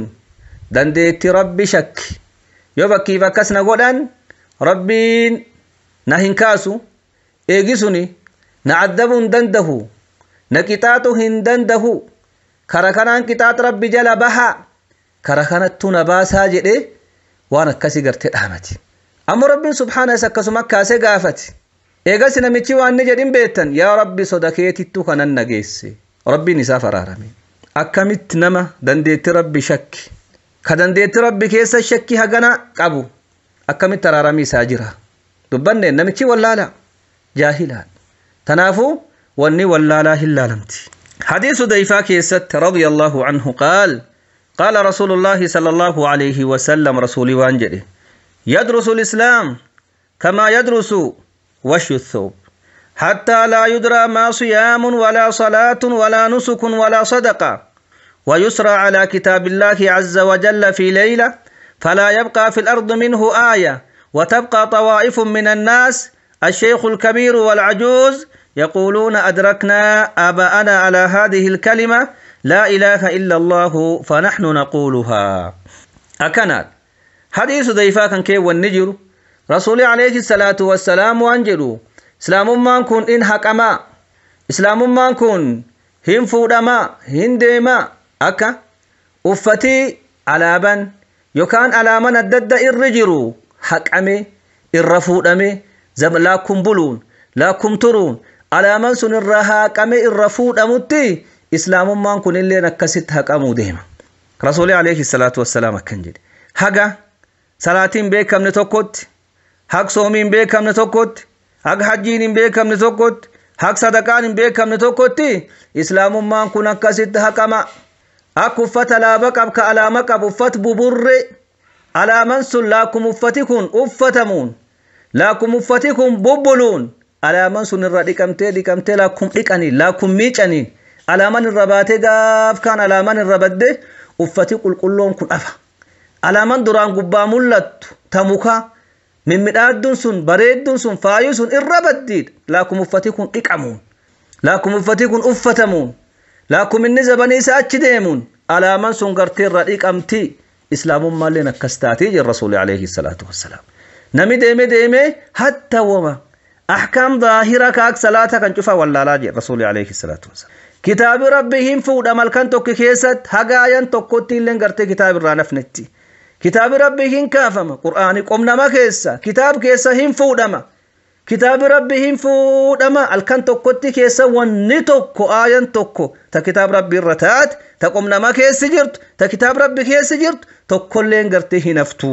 دنديتي ربي شك يوبكي فكس نقودان ربين نهنكاسو ايجي سني نعذبون دنده نكتاتو هندنده كركنان كتات ربي جل بها كركنت نباسا جده وانا كسي غرتي دامتي اما ربي سبحانه سكسما كاسه غافتي ايغاس نمچي وان جدين بيتن يا ربي صدقيتي تو كنن نغيسي ربي نسافر ارامي اكمت نما دنديت ربي شك كدنديت ربي كيس شك هغنا قبو اكمت ترارامي ساجرا دبن نمچي ولالا جاهلا تنافو وني ولالا هلالمتي حديث ضيفا كيست رضي الله عنه قال قال رسول الله صلى الله عليه وسلم رسولي وانجري يدرس الإسلام كما يدرس وش الثوب حتى لا يدرى ما صيام ولا صلاة ولا نسك ولا صدقة ويسرى على كتاب الله عز وجل في ليلة فلا يبقى في الأرض منه آية وتبقى طوائف من الناس الشيخ الكبير والعجوز يقولون أدركنا آباءنا على هذه الكلمة لا إله إلا الله فنحن نقولها أكنات حديث ضيفا كان كي والنجر رسول عليه الصلاة والسلام وانجروا إسلام ما نكون إن حكما إسلام ما نكون هم فودما هم ديما أكا أفتي على بن يكان على من الدد الرجروا حكمي الرفودمي زم لاكم بلون لاكم ترون على من سن الرها كمي الرفودمتي إسلام ما نكون اللي نكست حكمو ديما رسول عليه الصلاة والسلام كنجد حقا salaatiin beekamne tokkotti haq soomiin beekamne tokkotti haq hajjiin hin beekamne tokkotti haq sadaqaan hin beekamne tokkotti islaamummaan kun akkasitti haqama akka uffata alaaba qab ka alaama qabu uffat buburre alaaman sun laakum uffati kun uffatamuun laakum uffati kun bubbuluun alaaman sun irra dhiqamtee dhiqamtee laakum dhiqaniin laakum miicaniin alaaman irra baatee gaaf kaan alaaman irra badde uffati qulqulloon kun dhafa alaman duraan gubbaa mul'attu tamuka mimmidhaadduun sun bareedduun sun faayuu sun irra baddiidha laakum uffati kun dhiqamuun laakum uffati kun uffatamuun laakum inni zabanii isa achi deemuun alaman sun gartee irra dhiqamti islaamummaalleen akkas taatii jira rasuuli alayhi salaatu wassalaam nami deeme deeme hatta wama ahkaam zaahira kaak salaata kan cufa wallaalaa jira rasuuli alayhi salaatu wassalaam kitaabi rabbihin fuudha malkan tokko keessatti hagaayan tokkotti illeen gartee kitaabi irraa nafnetti كتاب ربي هن كافما قرآن قمنا ما كيسا كتاب كيسا هن فودما كتاب ربي هن فودما الكن توكوتي كيسا ونتوكو آيان توكو تا كتاب ربي الرتات تا قمنا ما كيس جرت تا كتاب ربي كيس جرت توكولين قرتي هنفتو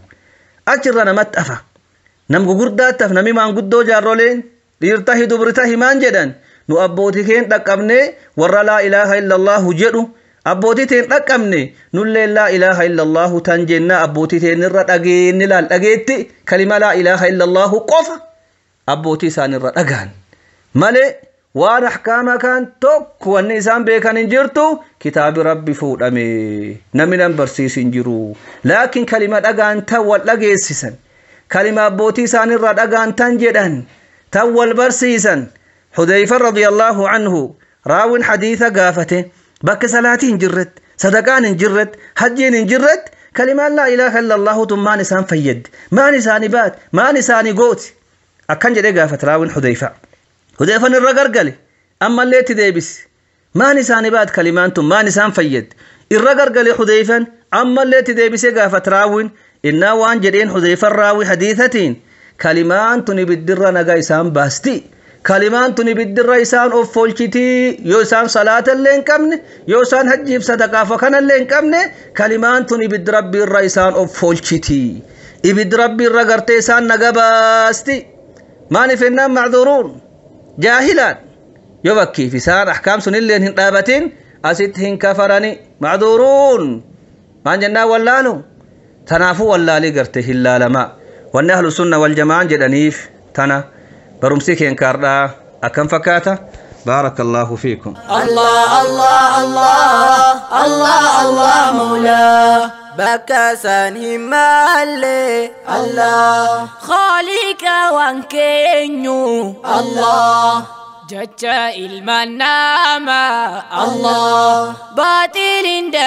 أجرنا متأفا نمغو قردات تف نمي مان قدو جارولين ليرتاهي دبرتاهي مان جدن نو أبوتي كين تقبني ورى لا إله إلا الله جدو أبوتي تين رقمني نقول لا إله إلا الله تنجينا أبوتي تين الرقين لا لقيت كلمة لا إله إلا الله قف أبوتي سان الرقان ملء وانا حكاما كان توك والنسان بيكان انجرتو كتاب ربي فوت أمي نمنا برسيس انجرو لكن كلمة أغان تول لقيسسا كلمة أبوتي سان الرقان تنجدن تول برسيسا حذيفة رضي الله عنه راون حديث قافته بك صلاتين جرت صدقان جرت حجين جرت كلمة لا إله إلا الله ثم ما نسان فيد ما نسان بات ما نسان قوت أكن جدي قافت راون حذيفة حذيفة الرقر قال أما اللي تديبس ما نسان بعد كلمات ما نسان فيد الرجل قال حذيفا أما اللي تدي بسجا فتراوين إنا وان جدين حذيفا الراوي حديثتين كلمات تني بالدرة نجايسان باستي كلمات تني بالدرة يسان أو فولشتي يوسان صلاة اللين كمن يوسان هجيب صدقة فكان اللين كمن كلمات تني بالدرة بالرئيسان أو فولشتي إبد ربي الرجرتي سان نجاباستي ما نفنا معذورون جاهلا يبكي في سان أحكام سن اللي هن رابتين أسيتهن كفرني معذورون ما جنا والله تنافو والله لقرته إلا لما والنهل السنة والجماعة جدنيف تنا برمسك ينكرنا أكم فكاته بارك الله فيكم الله الله الله الله الله مولا بكسان همالي الله خالق وانكينيو الله جتا المنامة الله باطل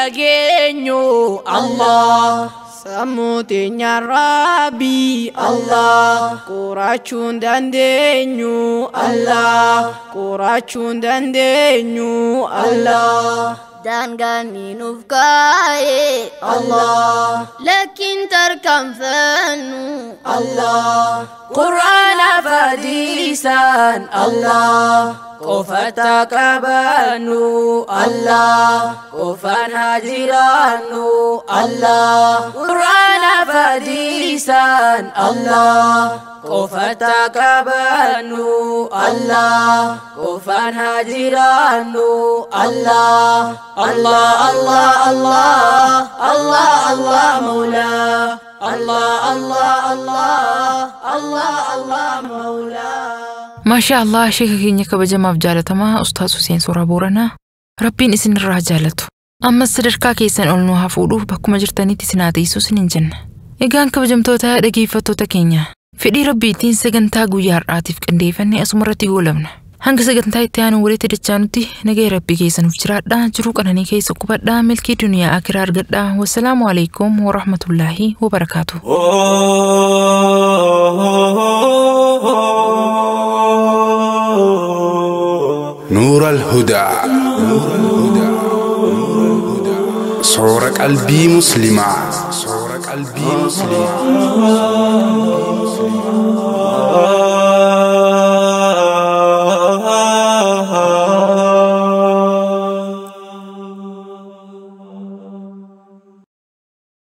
دقينيو الله سموتين يا ربي الله كوراتشون داندينيو الله كوراتشون داندينيو الله دانغاني نفكاي الله لكن تركم فنو الله قرآن فديسان الله قفتك بانو الله قفان هاجرانو الله قرآن فديسان الله قفتك بانو الله قفان هاجرانو الله الله الله الله الله الله مولا الله الله الله الله الله مولا ما شاء الله شيخ كينيا كبجما بجالتما أستاذ حسين سورة بورنا ربين إسن الرجالته أما السرقة كيسن أولنوها فولوه بكم جرتني تسناتي سوسن جنة إيجان كبجمتوتا دقيفتوتا كينيا فدي ربي تين سجنتا غيار عاطف كنديفني أسمرتي غولمنا هنگ سجنتا تيانو ولي تدچانوتي نگي ربي كيسن وجرات دا جروك أناني كيس قبات دا ملكي دنيا آخر أرغد دا والسلام عليكم ورحمة الله وبركاته نور الهدى صورة قلبي مسلمة صورة قلبي مسلمة